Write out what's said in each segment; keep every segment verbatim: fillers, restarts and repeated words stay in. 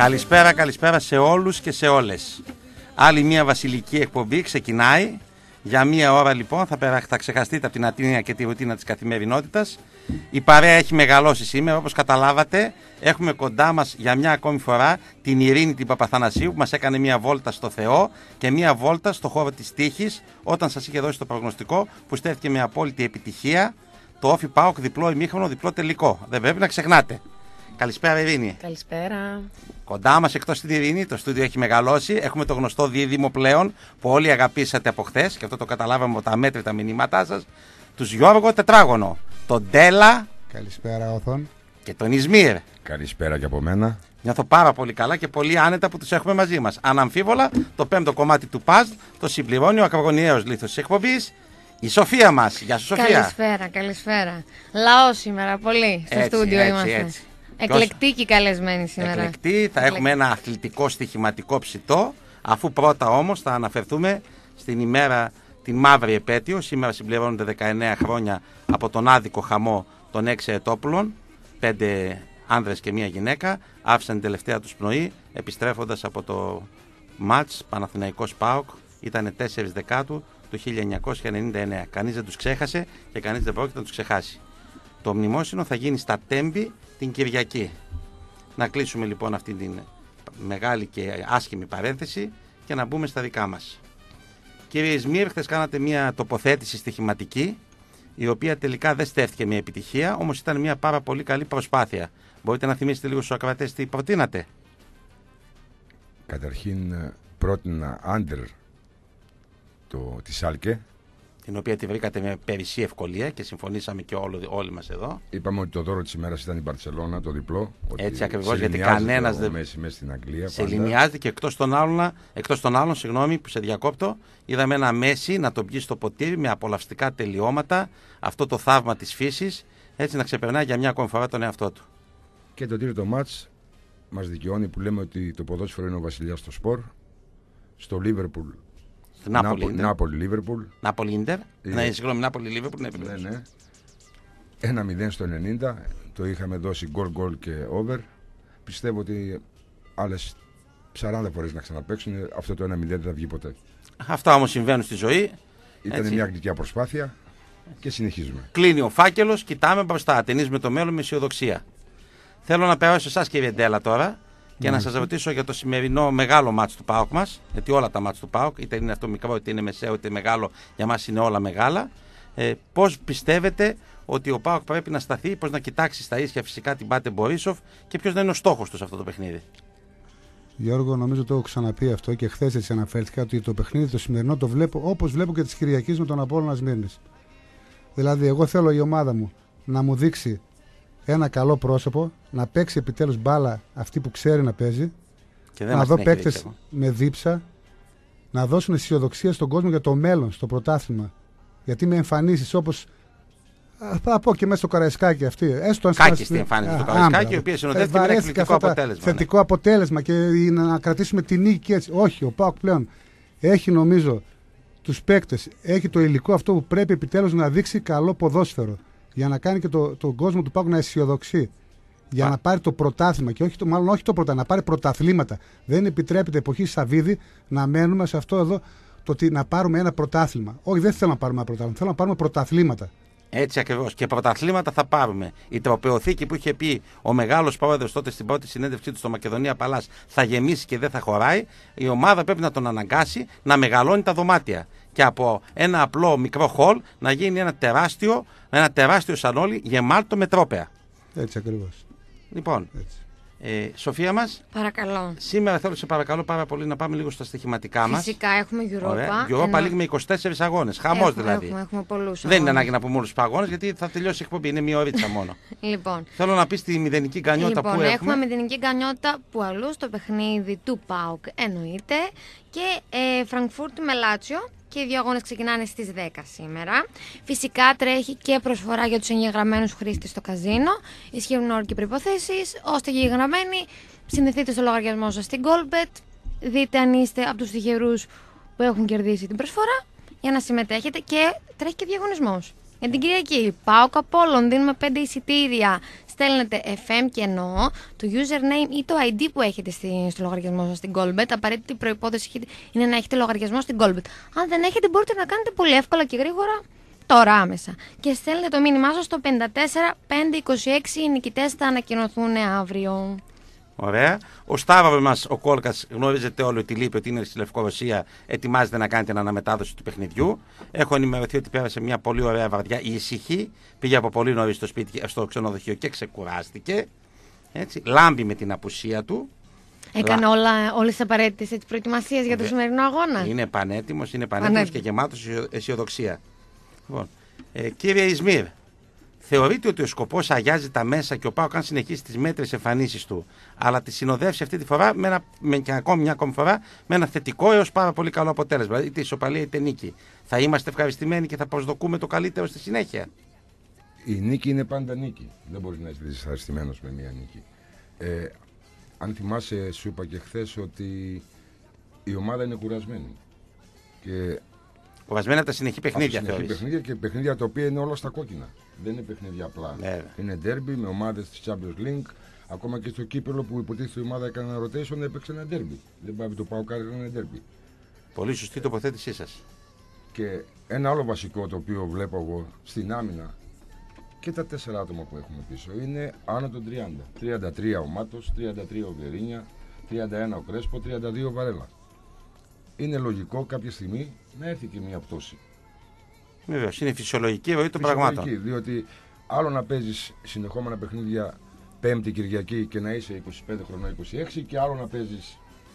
Καλησπέρα, καλησπέρα σε όλους και σε όλες. Άλλη μια βασιλική εκπομπή ξεκινάει. Για μία ώρα λοιπόν θα, περα... θα ξεχαστείτε από την ατίνια και τη ρουτίνα της καθημερινότητας. Η παρέα έχει μεγαλώσει σήμερα, όπως καταλάβατε. Έχουμε κοντά μας για μια ακόμη φορά την Ειρήνη την Παπαθανασίου που μας έκανε μια βόλτα στο Θεό και μια βόλτα στο χώρο της τύχης όταν σας είχε δώσει το προγνωστικό που στέφθηκε με απόλυτη επιτυχία. Το Όφι ΠΑΟΚ διπλό ημίχρονο, διπλό τελικό. Δεν πρέπει να ξεχνάτε. Καλησπέρα Ειρήνη. Καλησπέρα. Κοντά μας εκτός την Ειρήνη, το στούντιο έχει μεγαλώσει. Έχουμε το γνωστό δίδυμο πλέον που όλοι αγαπήσατε από χθες και αυτό το καταλάβαμε από τα μέτρητα μηνύματά σας. Τους Γιώργο Τετράγωνο, τον Ντέλα. Καλησπέρα Όθων. Και τον Ισμύρ. Καλησπέρα και από μένα. Νιώθω πάρα πολύ καλά και πολύ άνετα που τους έχουμε μαζί μας. Αναμφίβολα, το πέμπτο κομμάτι του παζλ το συμπληρώνει ο ακρογωνιαίος λίθος της εκπομπής, η Σοφία μας. Γεια σου Σοφία. Καλησπέρα, καλησπέρα. Λαό σήμερα, πολύ. Στο στούντιο είμαστε. Έτσι. Εκλεκτική καλεσμένη σήμερα. Εκλεκτή, θα έχουμε ένα αθλητικό στοιχηματικό ψητό, αφού πρώτα όμως θα αναφερθούμε στην ημέρα, την μαύρη επέτειο. Σήμερα συμπληρώνονται δεκαεννέα χρόνια από τον άδικο χαμό των έξι ετόπουλων. Πέντε άνδρες και μία γυναίκα άφησαν την τελευταία τους πνοή επιστρέφοντας από το μάτς Παναθηναϊκός ΠΑΟΚ. Ήταν τέσσερις Δεκάτου του χίλια εννιακόσια ενενήντα εννέα. Κανείς δεν τους ξέχασε και κανείς δεν πρόκειται να τους ξεχάσει. Το μνημόσυνο θα γίνει στα Τέμπη την Κυριακή. Να κλείσουμε λοιπόν αυτή την μεγάλη και άσχημη παρένθεση και να μπούμε στα δικά μας. Κύριε Ισμύρ, χθες κάνατε μια τοποθέτηση στοιχηματική, η οποία τελικά δεν στέφθηκε με επιτυχία, όμως ήταν μια πάρα πολύ καλή προσπάθεια. Μπορείτε να θυμίσετε λίγο στους ακροατές τι προτείνατε? Καταρχήν πρότεινα άντερ το, τη Σάλκε, την οποία τη βρήκατε με περισσή ευκολία και συμφωνήσαμε και όλοι, όλοι μας εδώ. Είπαμε ότι το δώρο της ημέρας ήταν η Μπαρτσελώνα, το διπλό. Έτσι ακριβώς, γιατί κανένας δεν Μέση, μέσα στην Αγγλία, σε λιμιάζεται και εκτός των άλλων, εκτός των άλλων συγγνώμη που σε διακόπτω, είδαμε ένα Μέση να τον πιει στο ποτήρι με απολαυστικά τελειώματα, αυτό το θαύμα της φύσης, έτσι να ξεπερνάει για μια ακόμη φορά τον εαυτό του. Και το τρίτο μάτς μας δικαιώνει που λέμε ότι το ποδόσφαιρο είναι ο βασιλιάς στο σπορ. Στο Λίβερπουλ. Νάπολη, Λίβερπουλ. Νάπολη, Ίντερ. Ναι, συγγνώμη, Νάπολη, Λίβερπουλ. Ναι, ναι. ένα μηδέν στο ενενήντα. Το είχαμε δώσει γκολ, γκολ και over. Πιστεύω ότι άλλες σαράντα φορές να ξαναπαίξουν, αυτό το ένα μηδέν δεν θα βγει ποτέ. Αυτά όμως συμβαίνουν στη ζωή. Ήταν έτσι μια αγγλική προσπάθεια και συνεχίζουμε. Κλείνει ο φάκελος, κοιτάμε μπροστά. Ατενίζουμε το μέλλον με αισιοδοξία. Θέλω να περάσω σε εσάς κύριε Ντέλα τώρα. Και mm. να σας ρωτήσω για το σημερινό μεγάλο μάτς του ΠΑΟΚ μας, γιατί όλα τα μάτς του ΠΑΟΚ, είτε είναι αυτό μικρό, είτε είναι μεσαίο, είτε μεγάλο, για μας είναι όλα μεγάλα. Ε, πώς πιστεύετε ότι ο ΠΑΟΚ πρέπει να σταθεί, πώς να κοιτάξει στα ίσια φυσικά την Πάτε Μπορίσοφ και ποιος να είναι ο στόχος του σε αυτό το παιχνίδι? Γιώργο, νομίζω το έχω ξαναπεί αυτό και χθες έτσι αναφέρθηκα, ότι το παιχνίδι το σημερινό το βλέπω όπως βλέπω και της Κυριακής με τον Απόλλωνα Σμύρνης. Δηλαδή, εγώ θέλω η ομάδα μου να μου δείξει ένα καλό πρόσωπο, να παίξει επιτέλους μπάλα αυτή που ξέρει να παίζει, και να δω παίκτες με δίψα, να δώσουν αισιοδοξία στον κόσμο για το μέλλον, στο πρωτάθλημα. Γιατί με εμφανίσεις όπως θα πω και μέσα στο Καραϊσκάκι αυτή. Έστω Κάκιστη εμφάνιση στο Καραϊσκάκι, η οποία συνοδεύτηκε με ένα εκπληκτικό αποτέλεσμα. Θετικό ναι. αποτέλεσμα και να κρατήσουμε την νίκη και έτσι. Όχι, ο ΠΑΟΚ πλέον έχει νομίζω τους παίκτες, έχει το υλικό αυτό που πρέπει επιτέλους να δείξει καλό ποδόσφαιρο. Για να κάνει και το, τον κόσμο του ΠΑΟΚ να αισιοδοξεί. Για Α. να πάρει το πρωτάθλημα. Και όχι το, μάλλον όχι το πρωτάθλημα, να πάρει πρωταθλήματα. Δεν επιτρέπεται εποχή Σαββίδη να μένουμε σε αυτό εδώ το ότι να πάρουμε ένα πρωτάθλημα. Όχι, δεν θέλω να πάρουμε ένα πρωτάθλημα. Θέλω να πάρουμε πρωταθλήματα. Έτσι ακριβώς. Και πρωταθλήματα θα πάρουμε. Η τροπεοθήκη που είχε πει ο μεγάλος πρόεδρος τότε στην πρώτη συνέντευξή του στο Μακεδονία Παλάς θα γεμίσει και δεν θα χωράει. Η ομάδα πρέπει να τον αναγκάσει να μεγαλώνει τα δωμάτια. Και από ένα απλό μικρό χολ να γίνει ένα τεράστιο, ένα τεράστιο σανόλι γεμάτο με τρόπαια. Έτσι ακριβώς. Λοιπόν, έτσι. Ε, Σοφία μας. Παρακαλώ. Σήμερα θέλω σε παρακαλώ πάρα πολύ να πάμε λίγο στα στοιχηματικά μας. Φυσικά έχουμε Europa. Europa League με είκοσι τέσσερις αγώνες. Χαμός έχουμε, δηλαδή. Έχουμε, έχουμε πολλούς Δεν είναι ανάγκη να πούμε όλους τους αγώνες γιατί θα τελειώσει η εκπομπή. Είναι μία ωρίτσα μόνο. Λοιπόν. Θέλω να πεις τη μηδενική γκανιότα λοιπόν, που έχουμε. Έχουμε μηδενική γκανιότα που αλλού στο παιχνίδι του ΠΑΟΚ εννοείται. Και ε, Φραγκφούρτη με Λάτσιο. Και οι δύο αγώνες ξεκινάνε στις δέκα σήμερα. Φυσικά τρέχει και προσφορά για τους εγγεγραμμένους χρήστες στο καζίνο. Ισχύουν όροι και προϋποθέσεις. Ώστε εγγεγραμμένοι, συνδεθείτε στο λογαριασμό σας στην Goldbet. Δείτε αν είστε από τους τυχερούς που έχουν κερδίσει την προσφορά για να συμμετέχετε. Και τρέχει και διαγωνισμός. Για την Κυριακή, ΠΑΟΚ Απόλλων, δίνουμε πέντε εισιτήρια στέλνετε εφ εμ και εννοώ το username ή το άι ντι που έχετε στη, στο λογαριασμό σας στην Goldbet. Απαραίτητη προϋπόθεση είναι να έχετε λογαριασμό στην Goldbet. Αν δεν έχετε, μπορείτε να κάνετε πολύ εύκολα και γρήγορα τώρα άμεσα. Και στέλνετε το μήνυμά σας στο πέντε τέσσερα πέντε είκοσι έξι. Οι νικητές θα ανακοινωθούν αύριο. Ωραία. Ο Σταύρος μας, ο Κόλκας, γνωρίζετε όλοι ότι λείπει, ότι είναι στη Λευκορωσία, ετοιμάζεται να κάνει την αναμετάδοση του παιχνιδιού. Έχω ενημερωθεί ότι πέρασε μια πολύ ωραία βαρδιά, ήσυχη. Πήγε από πολύ νωρίς στο σπίτι, στο ξενοδοχείο και ξεκουράστηκε. Έτσι. Λάμπει με την απουσία του. Έκανε όλα, όλες τις απαραίτητες προετοιμασίες για το σημερινό αγώνα. Είναι πανέτοιμος, είναι πανέτοιμος και γεμάτος αισιοδοξία. Λοιπόν, ε, κύριε Ισμήρ, θεωρείτε ότι ο σκοπός αγιάζει τα μέσα και ο ΠΑΟΚ αν συνεχίσει τις μέτρες εμφανίσεις του, αλλά τη συνοδεύσει αυτή τη φορά με, ένα, με και ακόμη μια ακόμη φορά με ένα θετικό έως πάρα πολύ καλό αποτέλεσμα, είτε ισοπαλία είτε νίκη, θα είμαστε ευχαριστημένοι και θα προσδοκούμε το καλύτερο στη συνέχεια? Η νίκη είναι πάντα νίκη. Δεν μπορεί να είσαι δυσαρεστημένος με μια νίκη. Ε, αν θυμάσαι, σου είπα και χθες ότι η ομάδα είναι κουρασμένη. Και κουρασμένη από τα συνεχή παιχνίδια, από τα συνεχή παιχνίδια και παιχνίδια τα οποία είναι όλα στα κόκκινα. Δεν είναι παιχνίδια απλά. Ναι. Είναι derby με ομάδες της Champions League. Ακόμα και στο κύπελλο που υποτίθεται η ομάδα έκανε ένα rotation, έπαιξε ένα derby. Δεν πάει το ΠΑΟΚ έκανε ένα derby. Πολύ σωστή τοποθέτησή σας. Και ένα άλλο βασικό το οποίο βλέπω εγώ στην άμυνα και τα τέσσερα άτομα που έχουμε πίσω είναι άνω των τριάντα. τριάντα τρία ο Μάτος, τριάντα τρία ο Βιερίνια, τριάντα ένα ο Κρέσπο, τριάντα δύο ο Βαρέλα. Είναι λογικό κάποια στιγμή να έρθει και μια πτώση. Βεβαίως, είναι φυσιολογική ροή των πραγμάτων. Διότι άλλο να παίζεις συνεχόμενα παιχνίδια Πέμπτη Κυριακή και να είσαι είκοσι πέντε χρονών, είκοσι έξι, και άλλο να παίζεις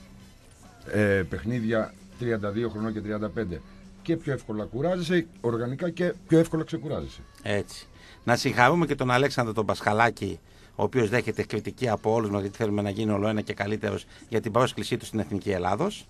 ε, παιχνίδια τριάντα δύο χρονών και τριάντα πέντε. Και πιο εύκολα κουράζεσαι οργανικά και πιο εύκολα ξεκουράζεσαι. Έτσι. Να συγχαρούμε και τον Αλέξανδρο τον Πασχαλάκη, ο οποίος δέχεται κριτική από όλους μας, γιατί θέλουμε να γίνει ολοένα και καλύτερος, για την πρόσκλησή του στην Εθνική Ελλάδος.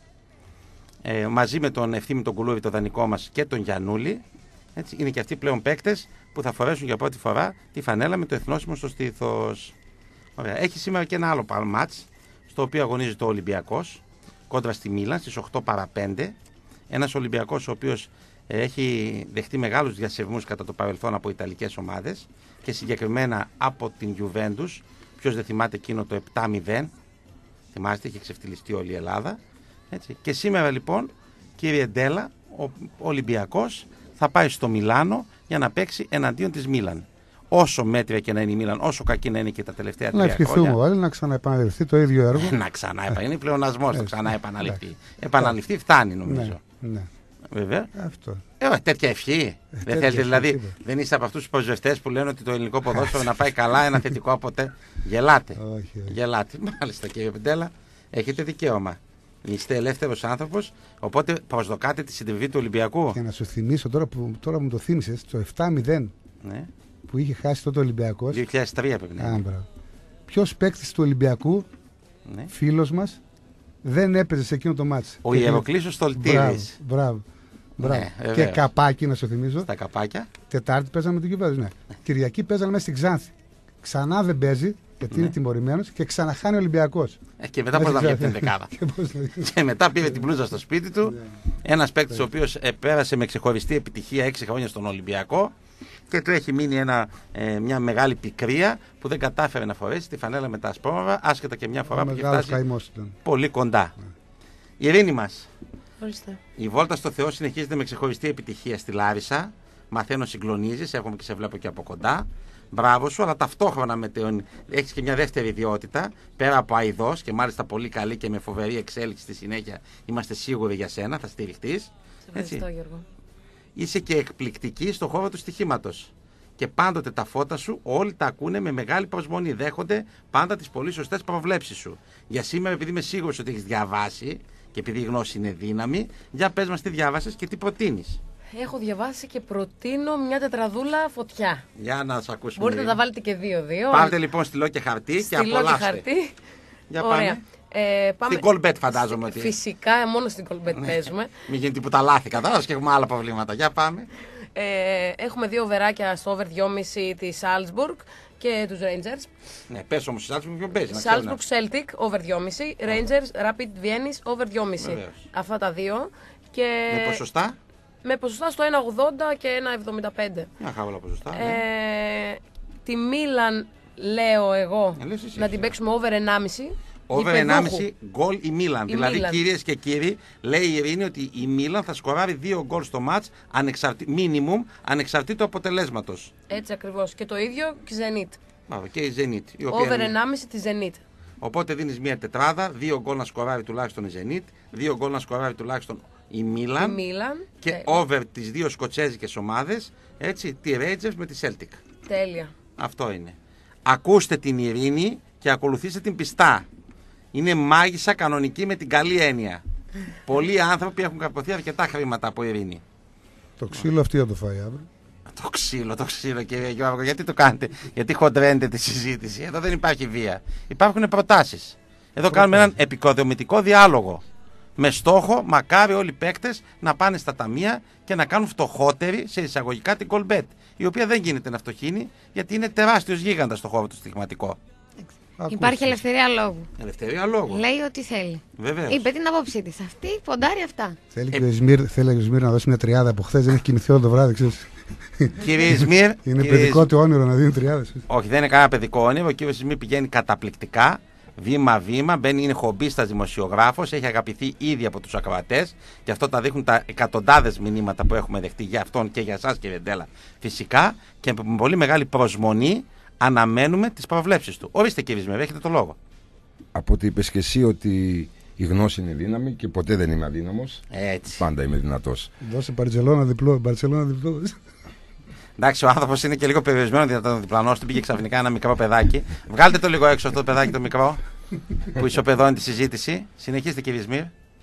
Ε, μαζί με τον Ευθύμη τον Κουλούρη, τον δανεικό μας, και τον Γιαννούλη. Έτσι, είναι και αυτοί πλέον παίκτες που θα φορέσουν για πρώτη φορά τη φανέλα με το εθνόσημο στο στήθος. Ωραία. Έχει σήμερα και ένα άλλο μάτς, στο οποίο αγωνίζεται ο Ολυμπιακός κόντρα στη Μίλαν στις οκτώ παρά πέντε. Ένας Ολυμπιακός ο οποίος ε, έχει δεχτεί μεγάλους διασεβμούς κατά το παρελθόν από ιταλικές ομάδες και συγκεκριμένα από την Juventus. Ποιος δεν θυμάται εκείνο το επτά μηδέν? Θυμάστε, είχε ξεφτυλιστεί όλη η Ελλάδα. Έτσι. Και σήμερα λοιπόν, κύριε Ντέλα, ο Ολυμπιακός θα πάει στο Μιλάνο για να παίξει εναντίον της Μίλαν. Όσο μέτρια και να είναι η Μίλαν, όσο κακή να είναι και τα τελευταία τρία χρόνια. Να ευχηθούμε όλοι να ξαναεπαναληφθεί το ίδιο έργο. Να ξαναεπαναληφθεί. Είναι πλεονασμός το ξαναεπαναληφθεί. Επαναληφθεί φτάνει νομίζω. Ναι, ναι. Βέβαια. Αυτό. Ε, τέτοια ευχή. Ε, δεν θέλετε, δηλαδή, τίποτα. Δεν είστε από αυτούς τους προσβευτές που λένε ότι το ελληνικό ποδόσφαιρο να πάει καλά, ένα θετικό αποτέλεσμα. Γελάτε. Όχι, όχι. Γελάτε. Μάλιστα, κύριε Πεντέλα, έχετε δικαίωμα. Είστε ελεύθερος άνθρωπος, οπότε προσδοκάτε τη συντριβή του Ολυμπιακού. Και να σου θυμίσω τώρα που τώρα μου το θύμισες, το επτά μηδέν ναι. που είχε χάσει τότε ο Ολυμπιακός. δύο χιλιάδες τρία πρέπει να είναι. Ποιος παίκτης του Ολυμπιακού, ναι. φίλος μας, δεν έπαιζε σε εκείνο το μάτς. Ο Ιεροκλής ο Στολτήρης. Μπράβο. Μπράβο. Ναι, και καπάκι, να σου θυμίσω. Στα καπάκια. Τετάρτη παίζαμε με την Κιουβέντους. Ναι. Κυριακή παίζαμε μέσα στην Ξάνθη. Ξανά δεν παίζει, γιατί ναι. είναι τιμωρημένος, και ξαναχάνει ο Ολυμπιακός. Ε, και μετά πώς να βγει την δεκάδα. και, και μετά πήρε την μπλούζα στο σπίτι του. Ναι. Ένας παίκτης ο οποίος ε, πέρασε με ξεχωριστή επιτυχία έξι χρόνια στον Ολυμπιακό και του έχει μείνει ένα, ε, μια μεγάλη πικρία που δεν κατάφερε να φορέσει τη φανέλα με τα ασπρόμαυρα, άσχετα και μια φορά που είχε φτάσει πολύ κοντά. Ναι. Η Ειρήνη μας. Ορίστε. Η βόλτα στο Θεό συνεχίζεται με ξεχωριστή επιτυχία στη Λάρισα. Μαθαίνω, συγκλονίζεις, έχουμε και σε βλέπω και από κοντά. Μπράβο σου, αλλά ταυτόχρονα με τον... έχεις και μια δεύτερη ιδιότητα, πέρα από αηδός και μάλιστα πολύ καλή και με φοβερή εξέλιξη στη συνέχεια. Είμαστε σίγουροι για σένα, θα στηριχτείς. Σε ευχαριστώ, Γιώργο. Είσαι και εκπληκτική στον χώρο του στοιχήματος. Και πάντοτε τα φώτα σου όλοι τα ακούνε με μεγάλη προσμονή. Δέχονται πάντα τις πολύ σωστές προβλέψεις σου. Για σήμερα, επειδή είμαι σίγουρος ότι έχεις διαβάσει και επειδή η γνώση είναι δύναμη, για πες μας τι διάβασες και τι προτείνεις. Έχω διαβάσει και προτείνω μια τετραδούλα φωτιά. Για να σας ακούσουμε. Μπορείτε να τα βάλετε και δύο-δύο. Πάρτε λοιπόν στυλό και χαρτί στυλό και απολαύστε. Και χαρτί. Για πάμε. Ε, πάμε. Στην Goldbet φαντάζομαι ότι. Φυσικά, μόνο στην Goldbet παίζουμε. Μην γίνει τίποτα λάθη, κατάλαβες, και έχουμε άλλα προβλήματα. Για πάμε. Ε, έχουμε δύο βεράκια στο over δυόμισι της Salzburg και τους Rangers. Ναι, πες όμως, η Salzburg ποιον παίζει. Salzburg Celtic over δυόμισι, Rangers Rapid Vienna over δυόμισι. Βεβαίως. Αυτά τα δύο. Και... με ποσοστά. Με ποσοστά στο ένα ογδόντα και ένα εβδομήντα πέντε. Μια χάβολα ποσοστά. Ε, ναι. Τη Μίλαν λέω εγώ Ε, λες εσύ, να εσύ. την παίξουμε over ενάμιση. Over ενάμιση γκολ η Μίλαν. Η Δηλαδή, Μίλαν. κυρίες και κύριοι, λέει η Ειρήνη ότι η Μίλαν θα σκοράρει δύο γκολ στο μάτς, ανεξαρτη... minimum, ανεξαρτήτου αποτελέσματος. Έτσι ακριβώς. Και το ίδιο και η Zenit. Μπράβο, και η Zenit. Η οποία Over είναι... ενάμιση τη Zenit. Οπότε δίνεις μια τετράδα, δύο γκολ να σκοράρει τουλάχιστον η Zenit, δύο γκολ να σκοράρει τουλάχιστον η Μίλαν. Η Μίλαν. Και Τέλεια. over τις δύο σκοτσέζικες ομάδες, έτσι, τη Rangers με τη Celtic. Τέλεια. Αυτό είναι. Ακούστε την Ειρήνη και ακολουθήστε την πιστά. Είναι μάγισσα κανονική με την καλή έννοια. Πολλοί άνθρωποι έχουν καρποθεί αρκετά χρήματα από Ειρήνη. Το ξύλο αυτή θα το φάει αύριο. Το ξύλο, το ξύλο κύριε Γιώργο, γιατί το κάνετε, γιατί χοντρένετε τη συζήτηση. Εδώ δεν υπάρχει βία. Υπάρχουν προτάσεις. Εδώ κάνουμε έναν επικοδομητικό διάλογο. Με στόχο, μακάρι όλοι οι παίκτες να πάνε στα ταμεία και να κάνουν φτωχότεροι σε εισαγωγικά την Colbet. Η οποία δεν γίνεται να φτωχύνει γιατί είναι τεράστιος γίγαντας στο χώρο του στοιχηματικό. Υπάρχει ελευθερία λόγου. Ελευθερία λόγου. Λέει ό,τι θέλει. Βεβαίως. Είπε την άποψή τη. Αυτή ποντάρει αυτά. Θέλει Ε, και ο Ισμύρ, θέλει και ο Ισμύρ να δώσει μια τριάδα από χθε. Δεν έχει κοιμηθεί όλο το βράδυ, ξέρεις. Κύριε Ισμύρ. Είναι κύριε παιδικό Ισμ- του όνειρο να δίνει τριάδες. Όχι, δεν είναι κανένα παιδικό όνειρο. Ο κύριο Ισμύρ πηγαίνει καταπληκτικά. Βήμα-βήμα, μπαίνει, είναι χομπίστας δημοσιογράφος, έχει αγαπηθεί ήδη από τους ακροατές και αυτό τα δείχνουν τα εκατοντάδες μηνύματα που έχουμε δεχτεί για αυτόν και για εσάς, κύριε Ντέλα. Φυσικά και με πολύ μεγάλη προσμονή αναμένουμε τις προβλέψεις του. Ορίστε, κύριε Ισμύρ, έχετε το λόγο. Από ότι είπες και εσύ ότι η γνώση είναι δύναμη και ποτέ δεν είμαι αδύναμος. Έτσι. Πάντα είμαι δυνατός. Δώσε Μπαρτσελώνα διπλό. Μπαρτσελώνα διπλό. Εντάξει, ο άνθρωπος είναι και λίγο περιορισμένο γιατί τον διπλανός του πήγε ξαφνικά ένα μικρό παιδάκι. Βγάλτε το λίγο έξω αυτό το παιδάκι το μικρό που ισοπεδώνει τη συζήτηση. Συνεχίστε, κύριε Ισμύρ.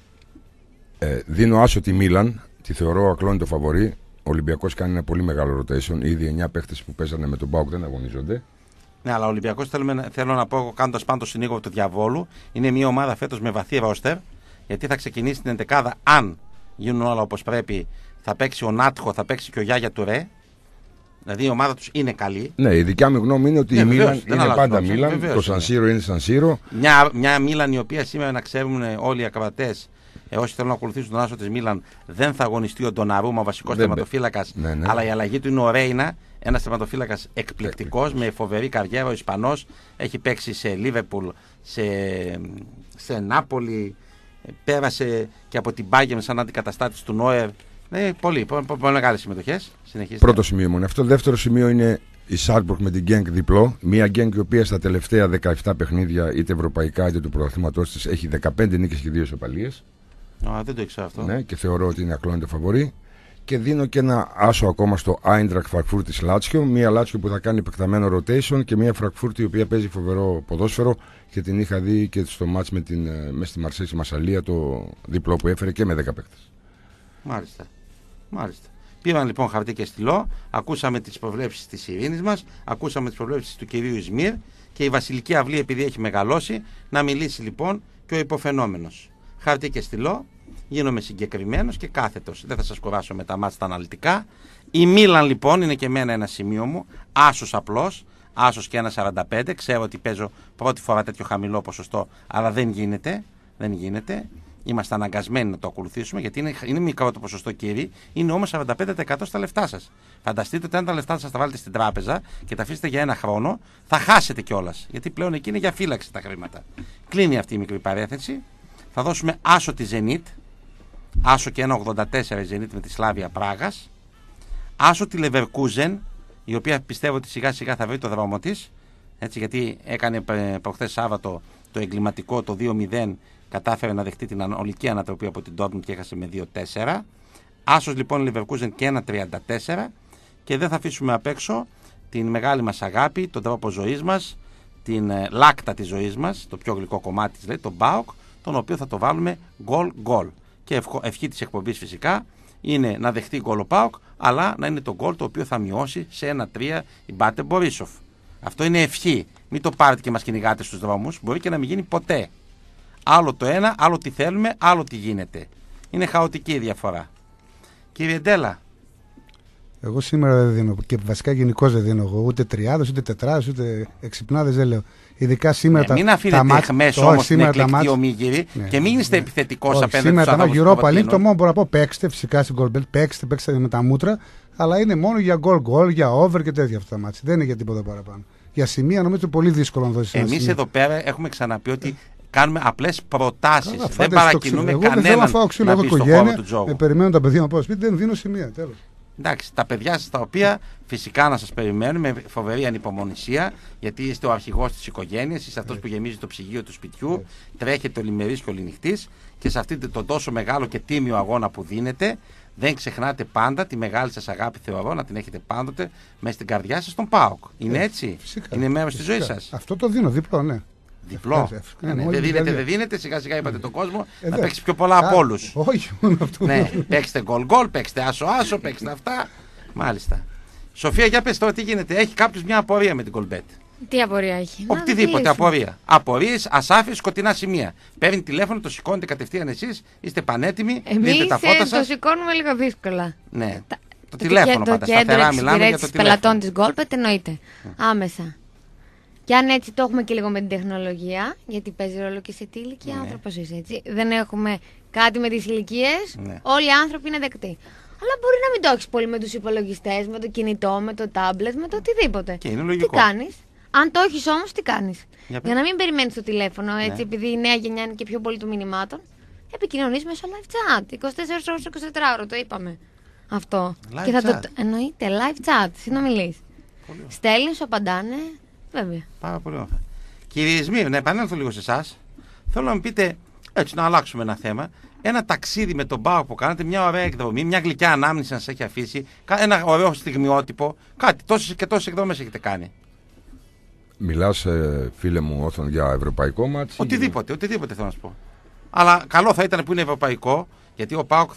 Ε, δίνω άσο τη Μίλαν, τη θεωρώ ακλόνητο φαβορί. Ο Ολυμπιακός κάνει ένα πολύ μεγάλο rotation. Ήδη εννιά παίχτες που παίζανε με τον Μπάουκ δεν αγωνίζονται. Ναι, αλλά ο Ολυμπιακός θέλω να πω, κάνοντας πάνω το συνήγορο του διαβόλου, είναι μια ομάδα φέτος με βαθύ ρόστερ, γιατί θα ξεκινήσει την εντεκάδα, αν γίνουν όλα όπως πρέπει, θα παίξει ο Νάτχο, θα παίξει και ο Γιάγια Τουρέ. Δηλαδή η ομάδα τους είναι καλή. Ναι, η δικιά μου γνώμη είναι ότι Ναι, η βεβαίως, Μίλαν δεν είναι αλλάζει πάντα γνώμη, Μίλαν. βεβαίως, Το Σανσίρο είναι Σανσίρο. Μια, μια Μίλαν η οποία σήμερα, να ξέρουν όλοι οι ακροατές, ε, όσοι θέλουν να ακολουθήσουν τον άσο της Μίλαν, δεν θα αγωνιστεί ο Ντοναρούμα, ο βασικός Δεν τερματοφύλακας, ναι, ναι. αλλά η αλλαγή του είναι ο Ρέινα, ένας τερματοφύλακας εκπληκτικός, με φοβερή καριέρα, ο Ισπανός, έχει παίξει σε Λίβερπουλ, σε, σε Νάπολη, πέρασε και από την Bayern σαν αντικαταστάτης του Νόερ. Ναι, πολύ, πολύ, πολύ μεγάλες συμμετοχές. Συνεχίστε. Πρώτο σημείο μου είναι αυτό. Δεύτερο σημείο είναι η Σάλτσμπουργκ με την Γκένκ διπλό. Μια Γκένκ η οποία στα τελευταία δεκαεπτά παιχνίδια, είτε ευρωπαϊκά είτε του πρωταθλήματός της, έχει δεκαπέντε νίκες και δύο ισοπαλίες. Α, δεν το ήξερα αυτό. Ναι, και θεωρώ ότι είναι ακλόνητο φαβορί. Και δίνω και ένα άσο ακόμα στο Άιντραχτ Φραγκφούρτη της Λάτσιο. Μια Λάτσιο που θα κάνει επεκταμένο rotation και μια Φραγκφούρτη η οποία παίζει φοβερό ποδόσφαιρο και την είχα δει και στο μάτς με την, μέσα στη Μαρσέη στη Μασσαλία, το διπλό που έφερε και με δέκα παίκτες. Μάλιστα. Μάλιστα. Πήραν λοιπόν χαρτί και στυλό, ακούσαμε τις προβλέψεις της Ειρήνης μας, ακούσαμε τις προβλέψεις του κυρίου Ισμύρ και η Βασιλική Αυλή, επειδή έχει μεγαλώσει, να μιλήσει λοιπόν και ο υποφαινόμενος. Χαρτί και στυλό, γίνομαι συγκεκριμένος και κάθετος. Δεν θα σας κουράσω με τα μάτια τα αναλυτικά. Η Μίλαν λοιπόν είναι και εμένα ένα σημείο μου, άσος απλός, άσος και ένα σαράντα πέντε. Ξέρω ότι παίζω πρώτη φορά τέτοιο χαμηλό ποσοστό, αλλά δεν γίνεται. Δεν γίνεται. Είμαστε αναγκασμένοι να το ακολουθήσουμε γιατί είναι, είναι μικρό το ποσοστό, κύριοι. Είναι όμως σαράντα πέντε τοις εκατό στα λεφτά σας. Φανταστείτε ότι αν τα λεφτά σας τα βάλετε στην τράπεζα και τα αφήσετε για ένα χρόνο, θα χάσετε κιόλας. Γιατί πλέον εκεί είναι για φύλαξη τα χρήματα. Κλείνει αυτή η μικρή παρέθεση. Θα δώσουμε άσο τη Zenit. Άσο και ένα ογδόντα τέσσερα η Zenit με τη Σλάβια Πράγας. Άσο τη Leverkusen, η οποία πιστεύω ότι σιγά σιγά θα βρει το δρόμο της. Έτσι, γιατί έκανε προχθές Σάββατο το εγκληματικό το δύο μηδέν. Κατάφερε να δεχτεί την ολική ανατροπή από την Dortmund και έχασε με δύο τέσσερα. Άσος λοιπόν Leverkusen και ένα τριάντα τέσσερα. Και δεν θα αφήσουμε απ' έξω την μεγάλη μας αγάπη, τον τρόπο ζωής μας, την ε, λάκτα της ζωής μας, το πιο γλυκό κομμάτι της, λέει, τον ΠΑΟΚ, τον οποίο θα το βάλουμε γκολ-γκολ. Και ευχο, ευχή της εκπομπής φυσικά είναι να δεχτεί γκολ ο ΠΑΟΚ, αλλά να είναι το γκολ το οποίο θα μειώσει σε ένα τρία η Μπάτε Μπορίσοφ. Αυτό είναι ευχή. Μην το πάρετε και μας κυνηγάτε στους δρόμους, μπορεί και να μην γίνει ποτέ. Άλλο το ένα, άλλο τι θέλουμε, άλλο τι γίνεται. Είναι χαοτική η διαφορά. Κύριε Ντέλα. Εγώ σήμερα δεν δίνω και βασικά γενικώς δεν δίνω εγώ ούτε τριάδες, ούτε τετράδες, ούτε εξυπνάδες δεν λέω. Ειδικά σήμερα Ε, τα μην αφήνετε εχμές όμως την εκλεκτή ομίγυρη ναι, και μην είστε ναι. επιθετικός Όχι, απέναντι σήμερα στους τα άνθρωπους Europa που League το προτείνουν. μόνο μπορώ να πω παίξτε φυσικά στην Gold Belt, παίξτε, παίξτε με τα μούτρα, αλλά είναι μόνο για γκολ γκολ, για over και τέτοια αυτά τα μάτια. Δεν είναι για τίποτα παραπάνω. Για σημεία νομίζω πολύ δύσκολο να δώσει. Εμείς εδώ πέρα έχουμε ξαναπεί ότι κάνουμε απλές προτάσεις. Καλά, δεν παρακινούμε εγώ κανέναν δεν θέλω να φάω ξύλο. να Εγώ μπει στον οικογένεια, χώρο του τζόγου. με περιμένουν τα παιδιά να πάω σπίτι, δεν δίνω σημεία. Τέλος. Εντάξει, τα παιδιά σας τα οποία φυσικά να σας περιμένουν με φοβερή ανυπομονησία, γιατί είστε ο αρχηγός της οικογένειας, είστε αυτός που γεμίζει το ψυγείο του σπιτιού, τρέχετε ολημερής και οληνυχτής και σε αυτή το τόσο μεγάλο και τίμιο αγώνα που δίνετε, δεν ξεχνάτε πάντα τη μεγάλη σας αγάπη, θεωρώ, να την έχετε πάντοτε μέσα στην καρδιά σας τον ΠΑΟΚ. Είναι έτσι, φυσικά, είναι μέρος της φυσικά. ζωής σας. Αυτό το δίνω διπλό, ναι. Διπλό. Φυσικά, Ναι, ναι, ναι, όλη δεν τη δίνετε, διάρκεια. δεν δίνετε, σιγά σιγά είπατε τον κόσμο Ε, να δε. παίξει πιο πολλά από όλους. Όχι μόνο αυτό. Ναι, παίξτε γκολ γκολ, παίξτε άσο άσο, παίξτε αυτά. Μάλιστα. Σοφία, για πες τώρα τι γίνεται. Έχει κάποιος μια απορία με την Κολμπέτ. Τι απορία έχει. Να Οτιδήποτε λύσουμε. απορία. Απορίες, ασάφειες, σκοτεινά σημεία. Παίρνει τηλέφωνο, το σηκώνετε κατευθείαν εσείς, είστε πανέτοιμοι, Εμείς δείτε τα φώτα ε, το σας. σηκώνουμε λίγο δύσκολα. Ναι. Το Το τηλέφωνο κέ- πάντα. Το κέντρο Σταθερά μιλάμε για το εξυπηρέτησης τηλέφωνο. πελατών της Γκόλπετ εννοείται. Άμεσα. Και αν έτσι το έχουμε και λίγο με την τεχνολογία, γιατί παίζει ρόλο και σε τι ηλικία Ναι. άνθρωπος είσαι, έτσι. Δεν έχουμε κάτι με τις ηλικίες, Ναι. όλοι οι άνθρωποι είναι δεκτοί. Αλλά μπορεί να μην το έχεις πολύ με τους υπολογιστές, με το κινητό, με το τάμπλετ, με το οτιδήποτε. Και είναι λογικό. Τι κάνεις. Αν το έχεις όμως, τι κάνεις. Για Για, πες. να μην περιμένεις το τηλέφωνο, έτσι, Ναι. επειδή η νέα γενιά είναι και πιο πολύ των μηνυμάτων, επικοινωνείς μέσω live chat. είκοσι τέσσερις ώρες είκοσι τέσσερα ώρο, το είπαμε. Αυτό. Live και θα chat. το. Εννοείται, live chat, συνομιλείς. Στέλνεις, σου απαντάνε. Βέβαια. Πάρα πολύ ωραία. Κύριε Ισμύρ, να επανέλθω λίγο σε εσά. Θέλω να μου πείτε, έτσι να αλλάξουμε ένα θέμα. Ένα ταξίδι με τον ΠΑΟΚ που κάνατε, μια ωραία εκδρομή, μια γλυκιά ανάμνηση να σα έχει αφήσει, ένα ωραίο στιγμιότυπο. Κάτι, τόσες και τόσες εκδρομές έχετε κάνει. Μιλάς, ε, φίλε μου, Όθων, για ευρωπαϊκό μάτς? Οτιδήποτε, οτιδήποτε θέλω να σου πω. Αλλά καλό θα ήταν που είναι ευρωπαϊκό, γιατί ο ΠΑΟΚ,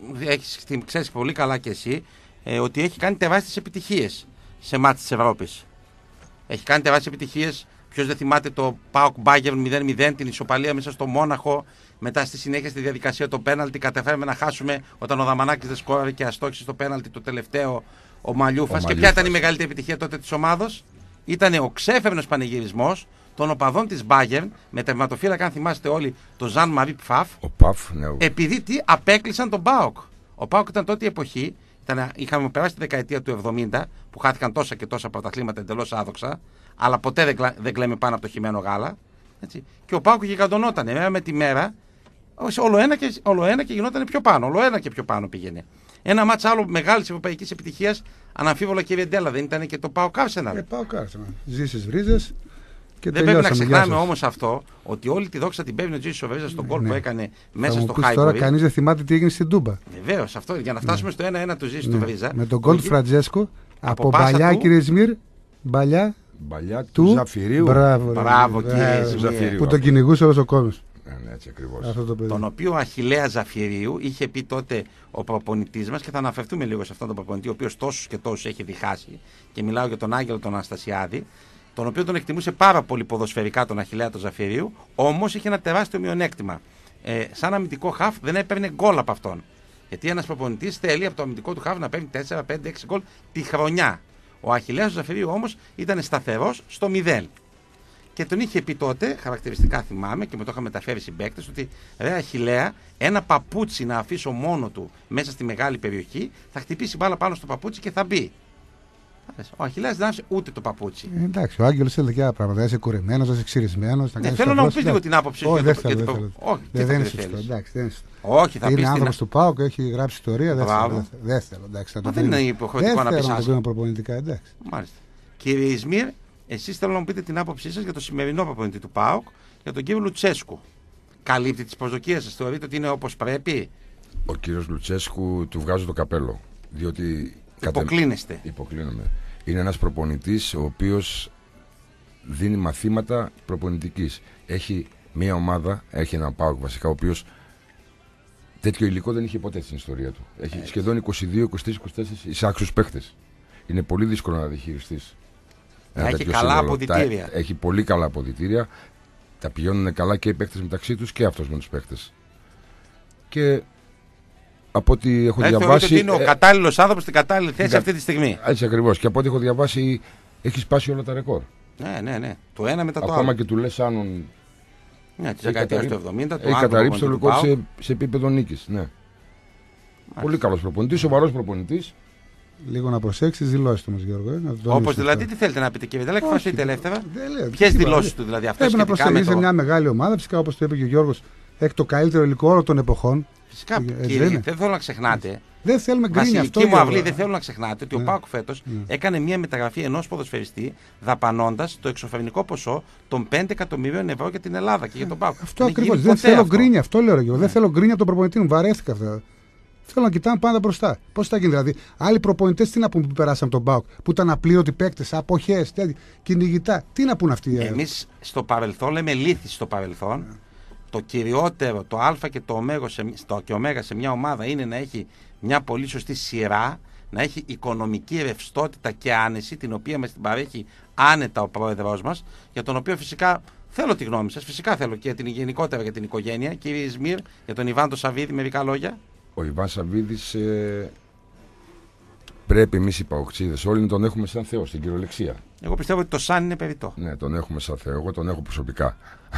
ξέρεις πολύ καλά και εσύ, ε, ότι έχει κάνει τεράστιες επιτυχίες σε μάτς της Ευρώπης. Έχει κάνει τεράστιες επιτυχίες. Ποιος δεν θυμάται το ΠΑΟΚ Bayern μηδέν μηδέν, την ισοπαλία μέσα στο Μόναχο. Μετά στη συνέχεια στη διαδικασία το πέναλτι καταφέραμε να χάσουμε όταν ο Δαμανάκης δεν σκόραρε και αστόχησε στο πέναλτι το τελευταίο ο Μαλιούφας. Ο Και ποια ήταν η μεγαλύτερη επιτυχία τότε της ομάδος? Ήταν ο ξέφευνος πανηγυρισμός των οπαδών της Bayern με τερματοφύλακα, αν θυμάστε όλοι, τον Ζαν Μαρί Πφαφ. Ο Παφ, ναι. ο- Επειδή τι, απέκλεισαν τον ΠΑΟΚ. Ο ΠΑΟΚ ήταν τότε η εποχή, ήταν, είχαμε περάσει τη δεκαετία του εβδομήντα, που χάθηκαν τόσα και τόσα πρωταθλήματα εντελώς άδοξα, αλλά ποτέ δεν, κλα- δεν κλαίμε πάνω από το χυμένο γάλα. Έτσι. Και ο ΠΑΟΚ γιγαντωνόταν μέρα με τη μέρα, όλο ένα, και, όλο ένα και γινόταν πιο πάνω, όλο ένα και πιο πάνω πήγαινε. Ένα μάτς άλλο μεγάλης ευρωπαϊκής επιτυχίας, αναμφίβολα κύριε Ντέλα, δεν ήταν και το ΠΑΟΚ Arsenal. Ε, πάω κάρτα. Ζήσεις βρίζες και Δεν πρέπει να τελειώσαμε. Γεια ξεχνάμε σας. όμως αυτό, ότι όλη τη δόξα την παίρνει ο Τζίσο Σοβέζα στον γκολ Ναι. που έκανε Θα μέσα μου στο πεις τώρα, Χάιμπορι. κανείς δεν θυμάται τι έγινε στην Τούμπα. Βεβαίω, αυτό για να φτάσουμε στο ένα ένα του Ζήσου του Ναι. Βρίζα. Με τον γκολ του Ο- Φραντζέσκο από από πάσα παλιά, του- κύριε Σμύρ. Παλιά Παλιά του, του Ζαφυρίου. Μπράβο, ρε. Μπράβο, κύριε Μπράβο. Σμύρ. Ζαφυρίου. Που τον κυνηγούσε όλο ο κόσμο. Ναι, ναι, έτσι ακριβώς. Αυτό το παιδί. Τον οποίο ο Αχιλλέας Ζαφυρίου είχε πει τότε ο προπονητής μας, και θα αναφερθούμε λίγο σε αυτόν τον προπονητή, ο οποίος τόσους και τόσους έχει διχάσει, και μιλάω για τον Άγγελο τον Αναστασιάδη, τον οποίο τον εκτιμούσε πάρα πολύ ποδοσφαιρικά τον Αχιλλέα τον Ζαφυρίου, όμως είχε ένα τεράστιο μειονέκτημα. Ε, σαν αμυντικό χαφ δεν έπαιρνε γκολ από αυτόν. Γιατί ένας προπονητής θέλει από το αμυντικό του χαφ να παίρνει τέσσερα, πέντε, έξι γκολ τη χρονιά. Ο Αχιλλέας του Ζαφυρίου όμως ήταν σταθερός στο μηδέν. Και τον είχε πει τότε, χαρακτηριστικά θυμάμαι και με το είχα μεταφέρει συμπαίκτες, ότι ρε Αχιλλέα, ένα παπούτσι να αφήσω μόνο του μέσα στη μεγάλη περιοχή, θα χτυπήσει μπάλα πάνω στο παπούτσι και θα μπει. Ο Αχιλλέας δεν άφησε ούτε το παπούτσι. Ε, εντάξει, ο Άγγελο θέλει και άλλα πράγματα. Να είσαι κουρεμένο, να είσαι ξυρισμένο. Ναι, θέλω να μου πει λίγο την άποψή σου. Όχι, για δεν το- θέλω. για Δεν το- θέλω. Όχι, Δεν δεν είναι θέλεις. σωστό. Εντάξει, δεν είναι σωστό. Όχι, θα Είναι πει την. άνθρωπο του ΠΑΟΚ, έχει γράψει ιστορία. Δεν Μπράβο. θέλω. δεν θέλω, Δεν θέλω. Εντάξει, θα Μα το δεν κρίνω. είναι υποχρεωτικό Δεν να πεις θέλω να το άσχημα. κρίνω προπονητικά, εντάξει. Μάλιστα. Κύριε Ισμύρ, εσείς θέλω να μου πείτε την άποψή σας για το σημερινό προπονητή του ΠΑΟΚ, για τον κύριο Λουτσέσκου. Καλύπτει τις προσδοκίες σας, θεωρείτε ότι είναι όπως πρέπει? Ο κύριος Λουτσέσκου του βγάζω το καπέλο. Διότι. κατε- Υποκλίνεστε. Υποκλίνομαι. Είναι ένας προπονητής ο οποίος δίνει μαθήματα προπονητικής. Έχει μια ομάδα, έχει έναν ΠΑΟΚ βασικά, ο οποίος τέτοιο υλικό δεν είχε ποτέ στην ιστορία του. Έχει Έτσι. σχεδόν είκοσι δύο, είκοσι τρία, είκοσι τέσσερα εισάξιους παίχτες. Είναι πολύ δύσκολο να διαχειριστείς. ένα Έχει τέτοιο καλά σύνολο. αποδυτήρια. Τα- Έχει πολύ καλά αποδυτήρια. Τα πηγαίνουν καλά και οι παίχτες μεταξύ τους και αυτός με τους παίχτες. Και από ό,τι έχω Δεν θεωρείτε διαβάσει. ότι είναι ο ε, κατάλληλος άνθρωπος στην κατάλληλη θέση κα- αυτή τη στιγμή? Έτσι ακριβώς. Και από ό,τι έχω διαβάσει, έχει σπάσει όλα τα ρεκόρ. Ναι, ναι, ναι. Το ένα μετά το Ακόμα άλλο. και του Λες Άνων Ναι, τη δεκαετία του εβδομήντα. έχει καταρρύψει το ρεκόρ σε, σε επίπεδο νίκης. Ναι. Πολύ καλός προπονητής, σοβαρός προπονητής. Λίγο να προσέξει τι δηλώσει του μας, Γιώργο. Όπως δηλαδή, τι θέλετε να πείτε, κύριε Βιτέλα, εκφραστείτε ελεύθερα. Ποιες δηλώσεις του δηλαδή, αυτές πρέπει να σχετικά με προσέξει το... μια μεγάλη ομάδα. Φυσικά, όπως το είπε και ο Γιώργος, έχει το καλύτερο υλικό όλων των εποχών. Φυσικά, κύριε, δεν θέλω να ξεχνάτε. Δεν θέλουμε γκρίνια αυτό. Βασιλική μου αυλή, δεν θέλω να ξεχνάτε ότι ναι. ο ΠΑΟΚ φέτος ναι. έκανε μια μεταγραφή ενός ποδοσφαιριστή δαπανώντας το εξωφρενικό ποσό των πέντε εκατομμυρίων ευρώ για την Ελλάδα και για τον ΠΑΟΚ. Αυτό ακριβώς. Δεν θέλω γκρίνια, αυτό λέω. Ναι. Δεν θέλω γκρίνια από τον προπονητή μου. Βαρέθηκα αυτά. Θέλω να κοιτάμε πάντα μπροστά. Πώς θα γίνει δηλαδή. Άλλοι προπονητές τι να πούν που περάσαν τον ΠΑΟΚ, που ήταν απλήρωτοι παίκτες, αποχές, κυνηγητά. Τι να πούν αυτοί. Εμείς στο παρελθόν λέμε λύθη στο παρελθόν. Ναι. Το κυριότερο, το Α και το Ω σε, και Ω σε μια ομάδα είναι να έχει μια πολύ σωστή σειρά, να έχει οικονομική ρευστότητα και άνεση, την οποία μας την παρέχει άνετα ο πρόεδρος μας, για τον οποίο φυσικά θέλω τη γνώμη σας, φυσικά θέλω και την γενικότερα για την οικογένεια. Κύριε Σμύρ, για τον Ιβάν τον Σαββίδη, μερικά λόγια. Ο Ιβάν Σαββίδης ε, πρέπει εμείς οι παοξίδες όλοι να τον έχουμε σαν Θεό στην κυριολεξία. Εγώ πιστεύω ότι το σαν είναι περιττό. Ναι, τον έχουμε σαν Θεό, εγώ τον έχω προσωπικά.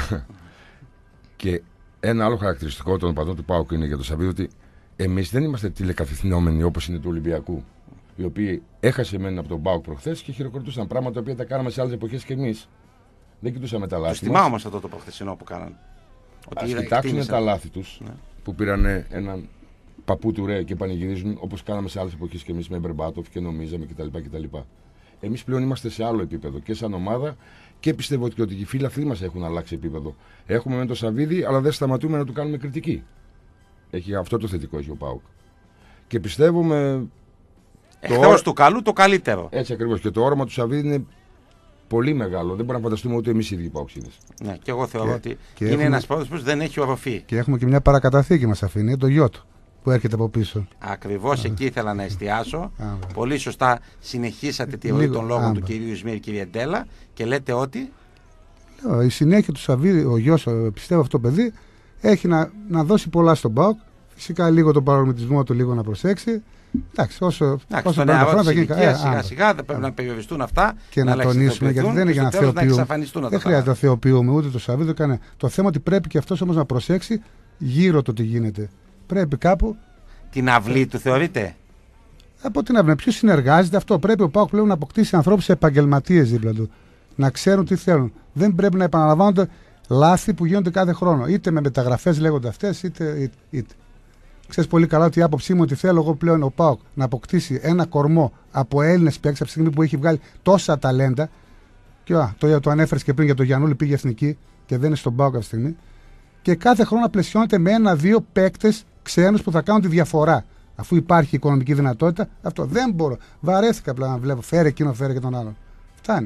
Και ένα άλλο χαρακτηριστικό των οπαδών του ΠΑΟΚ είναι για τον Σαββίδη ότι εμείς δεν είμαστε τηλεκαθιθυνόμενοι όπως είναι του Ολυμπιακού. Οι οποίοι έχασε μένα από τον ΠΑΟΚ προχθές και χειροκροτούσαν πράγματα τα οποία τα κάναμε σε άλλες εποχές και εμείς. Δεν κοιτούσαμε τα λάθη. Τους τιμά όμως αυτό το προχθεσινό που κάνανε. Ας κοιτάξουν τα λάθη τους ναι. που πήραν έναν παππού του Ρε και πανηγυρίζουν όπως κάναμε σε άλλες εποχές και εμείς με Μπερμπάτοφ και νομίζαμε κτλ. κτλ. Εμείς πλέον είμαστε σε άλλο επίπεδο και σαν ομάδα. Και πιστεύω ότι, ότι οι φίλοι μας έχουν αλλάξει επίπεδο. Έχουμε με τον Σαββίδη, αλλά δεν σταματούμε να του κάνουμε κριτική. Έχει αυτό το θετικό έχει ο ΠΑΟΚ. Και πιστεύω με. Εκτός του καλού, το καλύτερο. Έτσι ακριβώς. Και το όραμα του Σαββίδη είναι πολύ μεγάλο. Δεν μπορούμε να φανταστούμε ούτε εμείς οι ίδιοι ΠΑΟΚσίδες. Ναι, και εγώ θεωρώ και, ότι και είναι έχουμε... ένας πρόεδρος που δεν έχει οροφή. Και έχουμε και μια παρακαταθήκη μας αφήνει, το γιο του. Που έρχεται από πίσω. Ακριβώς εκεί ήθελα να εστιάσω. Πολύ σωστά συνεχίσατε τη ροή των λόγων του κυρίου Σμύρ, κύριε Ντέλα, και λέτε ότι. Λέω, η συνέχεια του Σαββίδη, ο γιος, πιστεύω αυτό το παιδί, έχει να, να δώσει πολλά στον ΠΑΟΚ. Φυσικά λίγο τον παρορμητισμό του, λίγο να προσέξει. Εντάξει, όσο. Εντάξει, όσο στον νεαρό της ηλικίας, σιγά σιγά θα πρέπει να περιοριστούν αυτά. Και να, να τονίσουμε, γιατί δεν είναι για να θεοποιούμε. Δεν χρειάζεται να θεοποιούμε ούτε το Σαββίδη. Το, το θέμα ότι πρέπει και αυτός όμως να προσέξει γύρω το τι γίνεται. Πρέπει κάπου. Την αυλή του θεωρείτε. Από την αυλή. Ποιο συνεργάζεται αυτό. Πρέπει ο ΠΑΟΚ πλέον να αποκτήσει ανθρώπους επαγγελματίες δίπλα του. Να ξέρουν τι θέλουν. Δεν πρέπει να επαναλαμβάνονται λάθη που γίνονται κάθε χρόνο. Είτε με μεταγραφές λέγονται αυτές, είτε. είτε, είτε. Ξέρεις πολύ καλά ότι η άποψή μου ότι θέλω εγώ πλέον ο ΠΑΟΚ να αποκτήσει ένα κορμό από Έλληνες παίκτες από τη στιγμή που έχει βγάλει τόσα ταλέντα. Και α, το, το ανέφερες και πριν για τον Γιαννούλη, πήγε εθνική και δεν είναι στον ΠΑΟΚ αυτή τη στιγμή. Και κάθε χρόνο να πλαισιώνεται με ένα-δύο παίκτες ξένους που θα κάνουν τη διαφορά. Αφού υπάρχει οικονομική δυνατότητα, αυτό δεν μπορώ. Βαρέθηκα απλά να βλέπω. Φέρε εκείνο, φέρε και τον άλλον. Φτάνει.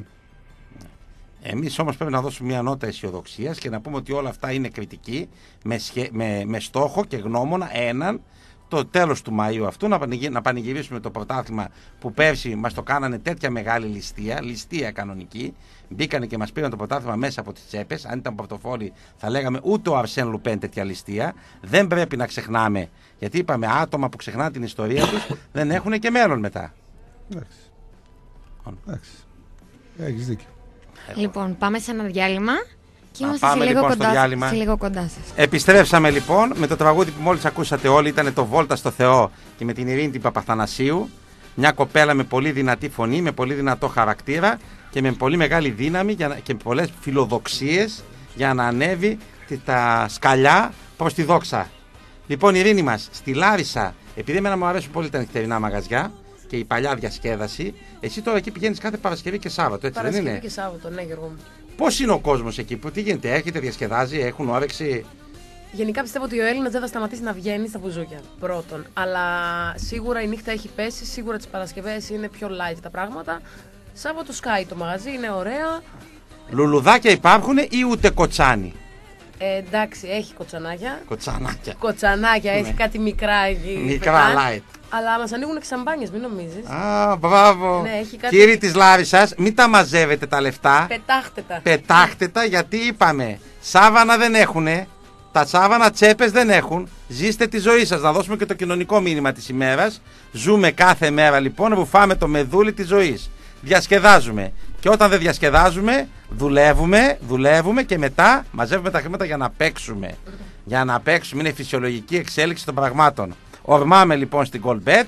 Εμείς όμως πρέπει να δώσουμε μια νότα αισιοδοξίας και να πούμε ότι όλα αυτά είναι κριτική με, σχε... με... με στόχο και γνώμονα έναν το τέλος του Μαΐου αυτού να, πανηγυ... να πανηγυρίσουμε το πρωτάθλημα που πέρσι μας το κάνανε τέτοια μεγάλη ληστεία, ληστεία κανονική. Μπήκανε και μας πήραν το πρωτάθλημα μέσα από τις τσέπες. Αν ήταν πορτοφόλι θα λέγαμε ούτε ο Αρσέν Λουπέν τέτοια ληστεία. Δεν πρέπει να ξεχνάμε, γιατί είπαμε άτομα που ξεχνάνε την ιστορία τους δεν έχουν και μέλλον μετά. Εντάξει. Εντάξει. Έχεις δίκιο. Λοιπόν, πάμε σε ένα διάλειμμα και να είμαστε πάμε σε λίγο, λοιπόν κοντά, στο διάλειμμα. σε λίγο κοντά σας. Επιστρέψαμε λοιπόν με το τραγούδι που μόλις ακούσατε όλοι, ήταν το Βόλτα στο Θεό και με την Ειρήνη την Παπαθανασίου. Μια κοπέλα με πολύ δυνατή φωνή, με πολύ δυνατό χαρακτήρα και με πολύ μεγάλη δύναμη και πολλές φιλοδοξίες για να ανέβει τα σκαλιά προς τη δόξα. Λοιπόν, η Ειρήνη μας, στη Λάρισα, επειδή εμένα μου αρέσουν πολύ τα νυχτερινά μαγαζιά και η παλιά διασκέδαση, εσύ τώρα εκεί πηγαίνεις κάθε Παρασκευή και Σάββατο, έτσι Παρασκευή δεν είναι? Παρασκευή και Σάββατο, ναι, Γιώργο μου. Πώς είναι ο κόσμος εκεί, που τι γίνεται, έρχεται, διασκεδάζει, έχουν όρεξη? Γενικά πιστεύω ότι ο Έλληνας δεν θα σταματήσει να βγαίνει στα μπουζούκια. Πρώτον. Αλλά σίγουρα η νύχτα έχει πέσει, σίγουρα τις Παρασκευές είναι πιο light τα πράγματα. Σάββατο σκάει το μαγαζί, είναι ωραία. Λουλουδάκια υπάρχουν ή ούτε κοτσάνι? Ε, εντάξει, έχει κοτσανάκια. Κοτσανάκια. Κοτσανάκια, Ναι. έχει κάτι μικρά εκεί. Μικρά light. Αλλά μας ανοίγουν και σαμπάνιες, μην νομίζεις. Α, μπράβο. Ναι, έχει κάτι... Κύριοι της Λάρισσας, μην τα μαζεύετε τα λεφτά. Πετάχτε τα. Πετάχτε τα, γιατί είπαμε, σάβανα δεν έχουνε. Τα σάβανα τσέπες δεν έχουν. Ζήστε τη ζωή σας. Να δώσουμε και το κοινωνικό μήνυμα της ημέρας. Ζούμε κάθε μέρα λοιπόν, ρουφάμε το μεδούλι της ζωής. Διασκεδάζουμε. Και όταν δεν διασκεδάζουμε, δουλεύουμε, δουλεύουμε και μετά μαζεύουμε τα χρήματα για να παίξουμε. Για να παίξουμε, είναι φυσιολογική εξέλιξη των πραγμάτων. Ορμάμε λοιπόν στην Goldbet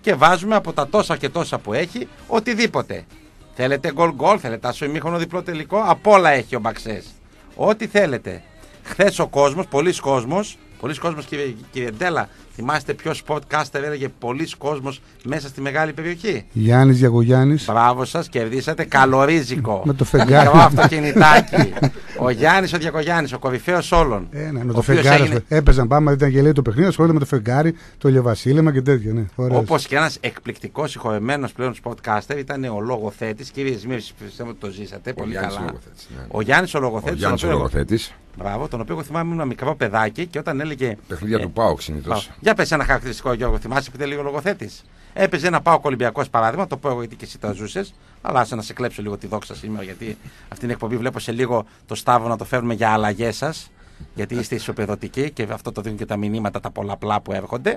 και βάζουμε από τα τόσα και τόσα που έχει οτιδήποτε. Θέλετε γκολ γκολ, θέλετε άσο ημίχρονο διπλό τελικό, απ' όλα έχει ο Μπαξές. Ό,τι θέλετε. Χθες ο κόσμος, πολλοί κόσμος, πολλοί κόσμος κύριε, κύριε Ντέλα, θυμάστε ποιο sportcaster έλεγε πολλοί κόσμος μέσα στη μεγάλη περιοχή? Γιάννης Γιακογιάννης. Μπράβο σας, κερδίσατε καλορίζικο. Με το φεγγάρι. Μικρό αυτοκινητάκι. Ο Γιάννης ο Διακογιάννης, ο κορυφαίος όλων. Ε, ναι, με το φεγγάρι. Έγινε... Έπαιζαν πάμε, ήταν γελίο το παιχνίδι, ασχολούνται με το φεγγάρι, το ηλιοβασίλεμα και τέτοια. Ναι, όπως και ένας εκπληκτικός συγχωρεμένος πλέον sportcaster ήταν ο λογοθέτης. Κύριε Σμύρη, πιστεύω ότι το ζήσατε ο πολύ καλά. Λογοθέτης, ναι. Ο Γιάννης ο λογοθέτης. Ο Γιάννης ο λογοθέτης. Μπράβο, τον οποίο εγώ θυμάμαι ήμουν ένα μικρό παιδάκι και όταν έλεγε. Παιχνίδια ε, του ΠΑΟΚ συνήθως. Για πες ένα χαρακτηριστικό, Γιώργο, θυμάσαι που ήταν λίγο λογοθέτης? Έπαιζε ένα ΠΑΟΚ Ολυμπιακός παράδειγμα, το πω εγώ γιατί και εσύ το ζούσες. Αλλά άσε να σε κλέψω λίγο τη δόξα σήμερα, γιατί αυτή την εκπομπή βλέπω σε λίγο το Σταύρο να το φέρνουμε για αλλαγές σας. Γιατί είστε ισοπεδωτικοί και αυτό το δίνουν και τα μηνύματα τα πολλαπλά που έρχονται.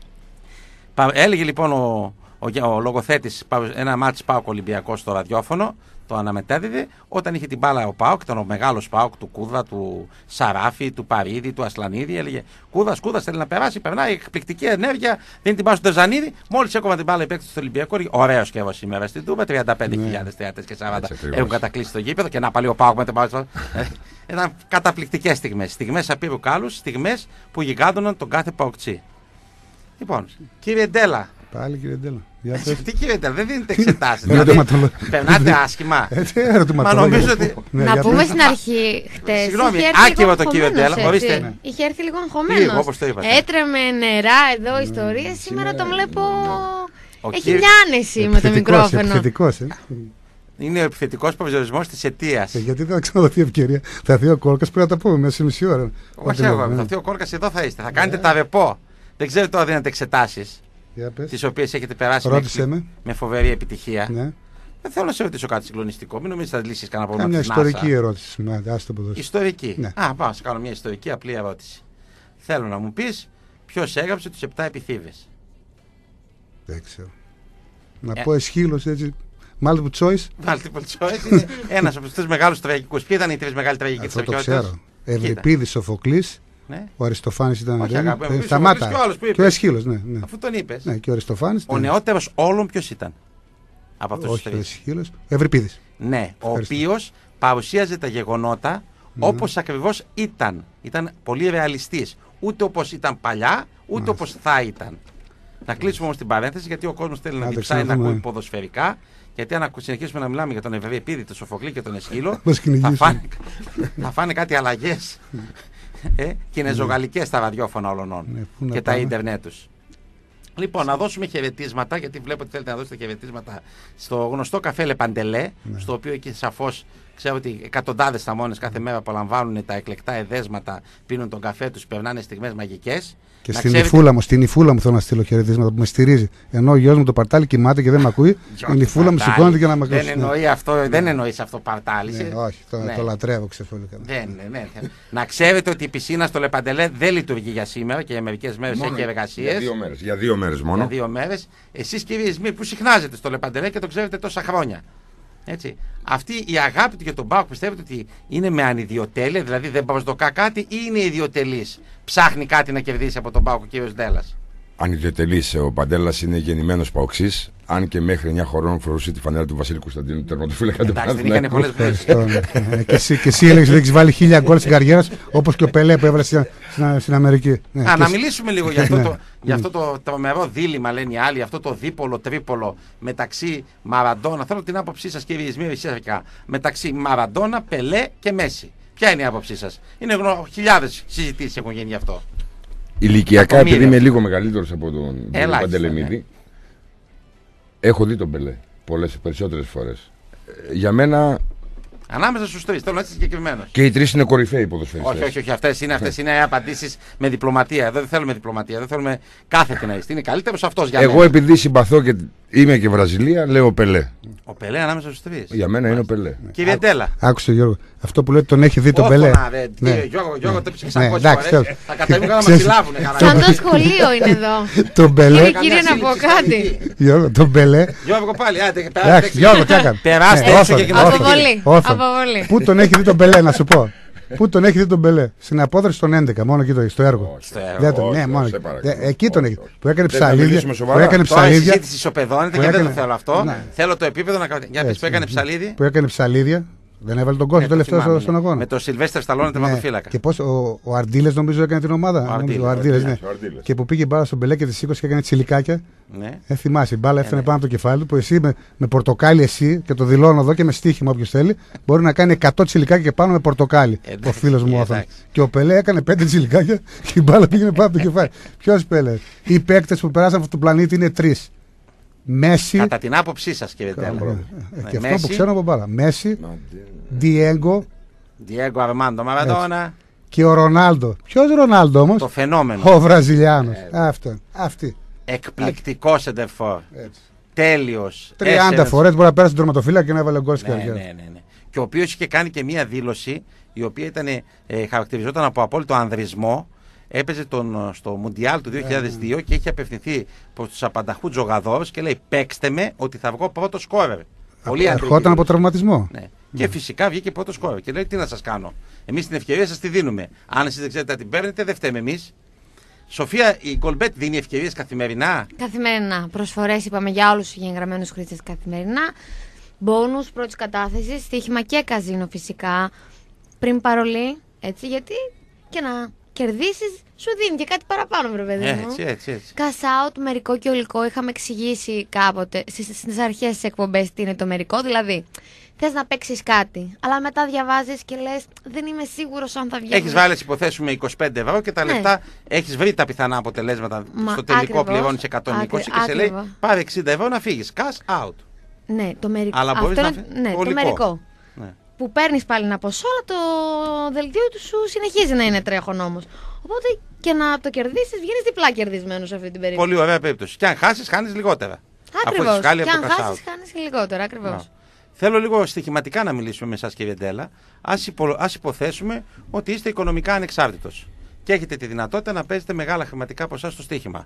Έλεγε λοιπόν ο, ο, ο λογοθέτης ένα μάτς ΠΑΟΚ Ολυμπιακός στο ραδιόφωνο. Το αναμετέδιδε όταν είχε την μπάλα ο ΠΑΟΚ, ήταν ο μεγάλος ΠΑΟΚ του Κούδα, του Σαράφη, του Παρίδη, του Ασλανίδη. Έλεγε Κούδας, Κούδας θέλει να περάσει, περνάει εκπληκτική ενέργεια, δίνει την μπάλα στον Τεζανίδη. Μόλις έκοβαν την μπάλα η παίκτης του Ολυμπιακού, ωραίος καιρός σήμερα στην Τούμπα, τριάντα πέντε χιλιάδες θεατές και σαράντα έχουν κατακλείσει το γήπεδο και να πάλι ο ΠΑΟΚ με την μπάλα. Ήταν καταπληκτικές στιγμές. Στιγμές απείρου κάλους, στιγμές που γιγάντωναν τον κάθε ΠΑΟΚτσί. Λοιπόν, κύριε Ντέλα. Πάλι κύριε Ντέλα. Τι κύριε Ντέλα, δεν δίνετε εξετάσεις. Δηλαδή, περνάτε άσχημα. Μα νομίζω ότι. Να πούμε στην αρχή, χτες. Συγγνώμη, άκυρο το κύριο Ντέλα. Ορίστε. Είχε έρθει λίγο αγχωμένος. Έτρεμε νερά εδώ ιστορίες. Σήμερα τον βλέπω. Έχει λιάνεση με το μικρόφωνο. Επιθετικός, ε. Είναι ο επιθετικός προβληματισμός της αιτίας. Ε, γιατί δεν θα ξαναδοθεί ευκαιρία. Θα έρθει ο Κόρκας, πρέπει να τα πούμε μέσα σε μισή ώρα. Όχι, εγώ. Θα έρθει ο Κόρκας, εδώ θα είστε. Θα κάνετε τα ρεπό. Δεν ξέρετε τώρα δίνετε εξετάσεις. Τις οποίες έχετε περάσει με, με φοβερή επιτυχία. Ναι. Δεν θέλω να σε ρωτήσω κάτι συγκλονιστικό. Μην νομίζεις θα λύσεις κανένα πρόβλημα. Μια ιστορική ερώτηση. Ναι, ιστορική. Ναι. Α, πάω να σε κάνω μια ιστορική απλή ερώτηση. Θέλω να μου πεις ποιος έγραψε τους επτά επιθύβες. Δεν ξέρω. Να ε. πω Εσχύλος έτσι. Multiple choice. Multiple choice είναι ένας από τους τρεις μεγάλους τραγικούς. Ποιοι ήταν οι τρεις μεγάλοι τραγικοί της αρχαιότητας? Αυτό το ξέρω. Ευρυπίδης, Σοφοκλής. Ναι. Ο Αριστοφάνης ήταν. Όχι, αγάπη, ε, σταμάτα. Και, και ο Εσχύλος, ναι, ναι. Αφού τον είπες. Ναι, και ο Αριστοφάνης. Ο ναι. νεότερος όλων ποιος ήταν? Από αυτούς τους τρεις. Όχι, ο Εσχύλος. Ευρυπίδης. Ναι, ο οποίος παρουσίαζε τα γεγονότα ναι. όπως ακριβώς ήταν. Ήταν πολύ ρεαλιστής. Ούτε όπως ήταν παλιά, ούτε ναι. όπως θα ήταν. Να κλείσουμε όμως την παρένθεση, γιατί ο κόσμος θέλει να διψάει να ακούει ποδοσφαιρικά. Γιατί αν συνεχίσουμε να μιλάμε για τον Ευρυπίδη, τον Σοφοκλή και τον Εσχύλο, θα, φάνε, θα φάνε κάτι αλλαγές. Ε, και είναι ζωγαλικές τα ραδιόφωνα όλων ναι, και τα ίντερνετ τους. Λοιπόν, να δώσουμε χαιρετίσματα, γιατί βλέπω ότι θέλετε να δώσετε χαιρετίσματα στο γνωστό καφέ Λεπαντελέ, ναι. στο οποίο εκεί σαφώς ξέρω ότι εκατοντάδες θαμώνες κάθε μέρα απολαμβάνουν τα εκλεκτά εδέσματα, πίνουν τον καφέ τους, περνάνε στιγμές μαγικές. Και στην ξέρετε... Ιφούλα μου, στην Ιφούλα μου θέλω να στείλω χαιρετίσματα που με στηρίζει. Ενώ ο γιος μου το παρτάλι κοιμάται και δεν με ακούει, η Ιφούλα μου σηκώνεται και να με ακούει. Δεν εννοεί αυτό, ναι. δεν εννοείς αυτό παρτάλι. Ναι, όχι, το, ναι. το λατρεύω ξεφωνικά. Δεν, ναι, ναι. Να ξέρετε ότι η πισίνα στο Λεπαντελέ δεν λειτουργεί για σήμερα και για μερικές μέρες έχει εργασίες. Για δύο μέρες, για δύο μέρες μόνο. Για δύο μέρες. Εσείς κύριε Σμύρ που συχνάζετε στο Λεπαντελέ και το ξέρετε τόσα χρόνια. Έτσι. Αυτή η αγάπη του για τον ΠΑΟΚ πιστεύετε ότι είναι με ανιδιοτέλεια, δηλαδή δεν προσδοκά κάτι, ή είναι ιδιοτελής? Ψάχνει κάτι να κερδίσει από τον ΠΑΟΚ ο κύριος Ντέλλας? Ανιδιοτελής. Ο Παντέλας είναι γεννημένος παοξής, αν και μέχρι εννιά χρονών φορούσε τη φανέλα του Βασίλη Κωνσταντίνου τερματοφύλακα του Παναθηναϊκού. Και εσύ έλεγες ότι έχεις βάλει χίλια γκολ στην καριέρα σου, όπως και ο Πελέ που έβαλε στην Αμερική. Α, να μιλήσουμε λίγο για αυτό το, για αυτό το τρομερό δίλημμα, λένε οι άλλοι, αυτό το δίπολο-τρίπολο μεταξύ Μαραντόνα. Θέλω την άποψή σας, κύριε Ισμύρη, αρχικά. Μεταξύ Μαραντόνα, Πελέ και Μέση. Ποια είναι η άποψή σας? Είναι γνω... χιλιάδες συζητήσεις έχουν γίνει γι' αυτό. Ηλικιακά, επειδή είμαι λίγο μεγαλύτερος από τον Παντελεμίδη, ναι. έχω δει τον Πελέ πολλές, περισσότερες φορές. Για μένα. Ανάμεσα στους τρεις, θέλω να είσαι συγκεκριμένος. Και οι τρεις είναι κορυφαίοι ποδοσφαιριστές. Όχι, όχι, όχι. Αυτές είναι, αυτές είναι απαντήσεις με διπλωματία. Εδώ δεν θέλουμε διπλωματία. Δεν θέλουμε κάθετη να είστε. Είναι καλύτερος αυτός για μένα. Εγώ επειδή συμπαθώ και είμαι και Βραζιλία, λέω Πελέ. Ο Πελέ ανάμεσα στους τρεις. Για μένα είναι ο Πελέ. Κύριε Ντέλλα. Άκουσε Γιώργο. Αυτό που λέει τον έχει δει τον Πελέ. Γιώργο, Γιώργο, το ψήφισα εξακόσιες φορές. Θα κατέβουν να μας συλλάβουν. Σαν το σχολείο είναι εδώ. Τον Πελέ. Κύριε να πω κάτι. Γιώργο, τον Πελέ. Γιώργο πάλι. Γιώργο, τι έκανε? Περάστε έξω και κοινωνική. Αποβολή. Πού τον έχει δει τον Πελέ, να σου πω. Πού τον έχει δει τον Πελέ? Στην απόδραση των έντεκα, μόνο εκεί το στο έργο. Στο έργο. Δεν τον, Όχι, ναι, όχι, μόνο σε εκεί. παρακαλώ. Ε, εκεί τον Όχι, έχει. όχι. Που έκανε Δεν θα ψαλίδια. μιλήσουμε Που σοβαρά. έκανε Τώρα η ψαλίδια. συζήτηση ισοπεδώνεται που και δεν έκανε- το θέλω αυτό. Ναι. Θέλω το επίπεδο να κάνω. Για πες Έτσι, που έκανε ναι. ψαλίδι. Που έκανε ψαλίδια. Δεν έβαλε τον κόσμο Ναι, το τελευταίο θυμάμαι, στο- στον ναι. αγώνα. Με το Σιλβέστερ Σταλόνε τερματοφύλακα. Και πώς ο, ο Αρντίλες νομίζω έκανε την ομάδα. Ο Νομίζω, Αρντίλες, ο Αρντίλες, ναι. ο Αρντίλες. Και που πήγε μπάλα στον Μπελέ και τη σήκωσε και έκανε τσιλικάκια. Ναι. Ε, θυμάσαι, η μπάλα έφτανε ναι. πάνω από το κεφάλι του. Που εσύ με, με πορτοκάλι, εσύ και το δηλώνω εδώ και με στοίχημα όποιο θέλει, μπορεί να κάνει εκατό τσιλικάκια και πάνω με πορτοκάλι. Εντάξει, ο φίλο μου όθον. εντάξει. Και ο Πελέ έκανε πέντε τσιλικάκια και η μπάλα πήγαινε πάνω από το κεφάλι. Ποιο Πελέ? Οι παίκτε που περάσαν από αυτόν τον πλανήτη είναι τρει. Μέση. Κατά την άποψή σα, κύριε Ε, Τέλο. και αυτό που ξέρω από μπάλα. Μέση, Μα, τι- Διέγκο Diego Armando Maradona. και ο Ρονάλντο. Ποιο Ρονάλντο όμω? Το φαινόμενο. Ο Βραζιλιάνο. Αυτό. Αυτή. Εκπληκτικό σεντερφόρ. Έτσι. Τέλειο. τριάντα φορέ μπορεί να πέρασε τον τερματοφύλακα και να έβαλε γκολ στην Ναι, καρδιά. ναι, ναι, ναι. Και ο οποίο είχε κάνει και μία δήλωση η οποία ήταν, ε, χαρακτηριζόταν από απόλυτο ανδρισμό. Έπαιζε τον, στο Μουντιάλ του δύο χιλιάδες δύο και είχε απευθυνθεί προ του απανταχού τζογαδόρου και λέει: παίξτε με ότι θα βγω πρώτο σκόρερ. Πολύ αντρική Ερχόταν από δήλωση. τραυματισμό. Ναι. Και φυσικά βγήκε πρώτο σκόρερ. Και λέει: τι να σα κάνω. Εμεί την ευκαιρία σα τη δίνουμε. Αν εσεί δεν ξέρετε να την παίρνετε, δεν φταίμε εμεί. Σοφία, η Goalbet δίνει ευκαιρίε καθημερινά. Καθημερινά. Προσφορές είπαμε για όλους τους εγγεγραμμένους χρήστες καθημερινά. Μπόνους πρώτης κατάθεσης, στοίχημα και καζίνο φυσικά. Πριν παρολί, έτσι, γιατί και να κερδίσεις σου δίνει και κάτι παραπάνω, βρε παιδί μου. Έτσι, έτσι, έτσι. Cash out, μερικό και ολικό. Είχαμε εξηγήσει κάποτε στις, στις αρχές της εκπομπές τι είναι το μερικό. Δηλαδή, θες να παίξεις κάτι, αλλά μετά διαβάζεις και λες δεν είμαι σίγουρος αν θα βγει. Έχει βάλει, υποθέσουμε, είκοσι πέντε ευρώ και τα Ναι. λεφτά έχει βρει τα πιθανά αποτελέσματα. Μα, στο τελικό ακριβώς, πληρώνει εκατόν είκοσι άκρι- και σε λέει ακριβώς. πάρε εξήντα ευρώ να φύγει. Cash out. Ναι, το μερικό. Αλλά μπορείς Αυτό να είναι- φε- ναι, το το ολικό. μερικό. Ναι. Που παίρνει πάλι ένα ποσό, αλλά το δελτίο του σου συνεχίζει να είναι τρέχον όμως. Οπότε και να το κερδίσει, βγαίνει διπλά κερδισμένο σε αυτή την περίπτωση. Πολύ ωραία περίπτωση. Και αν χάσει, χάνει λιγότερα. Αφού Ακριβώς. έχεις βγάλει Και από αν το cash χάσει, out. χάνει λιγότερο. Ακριβώς. Να. Θέλω λίγο στοιχηματικά να μιλήσουμε με εσάς, κύριε Ντέλα. Ας, υπο, ας υποθέσουμε ότι είστε οικονομικά ανεξάρτητος και έχετε τη δυνατότητα να παίζετε μεγάλα χρηματικά ποσά στο στοίχημα.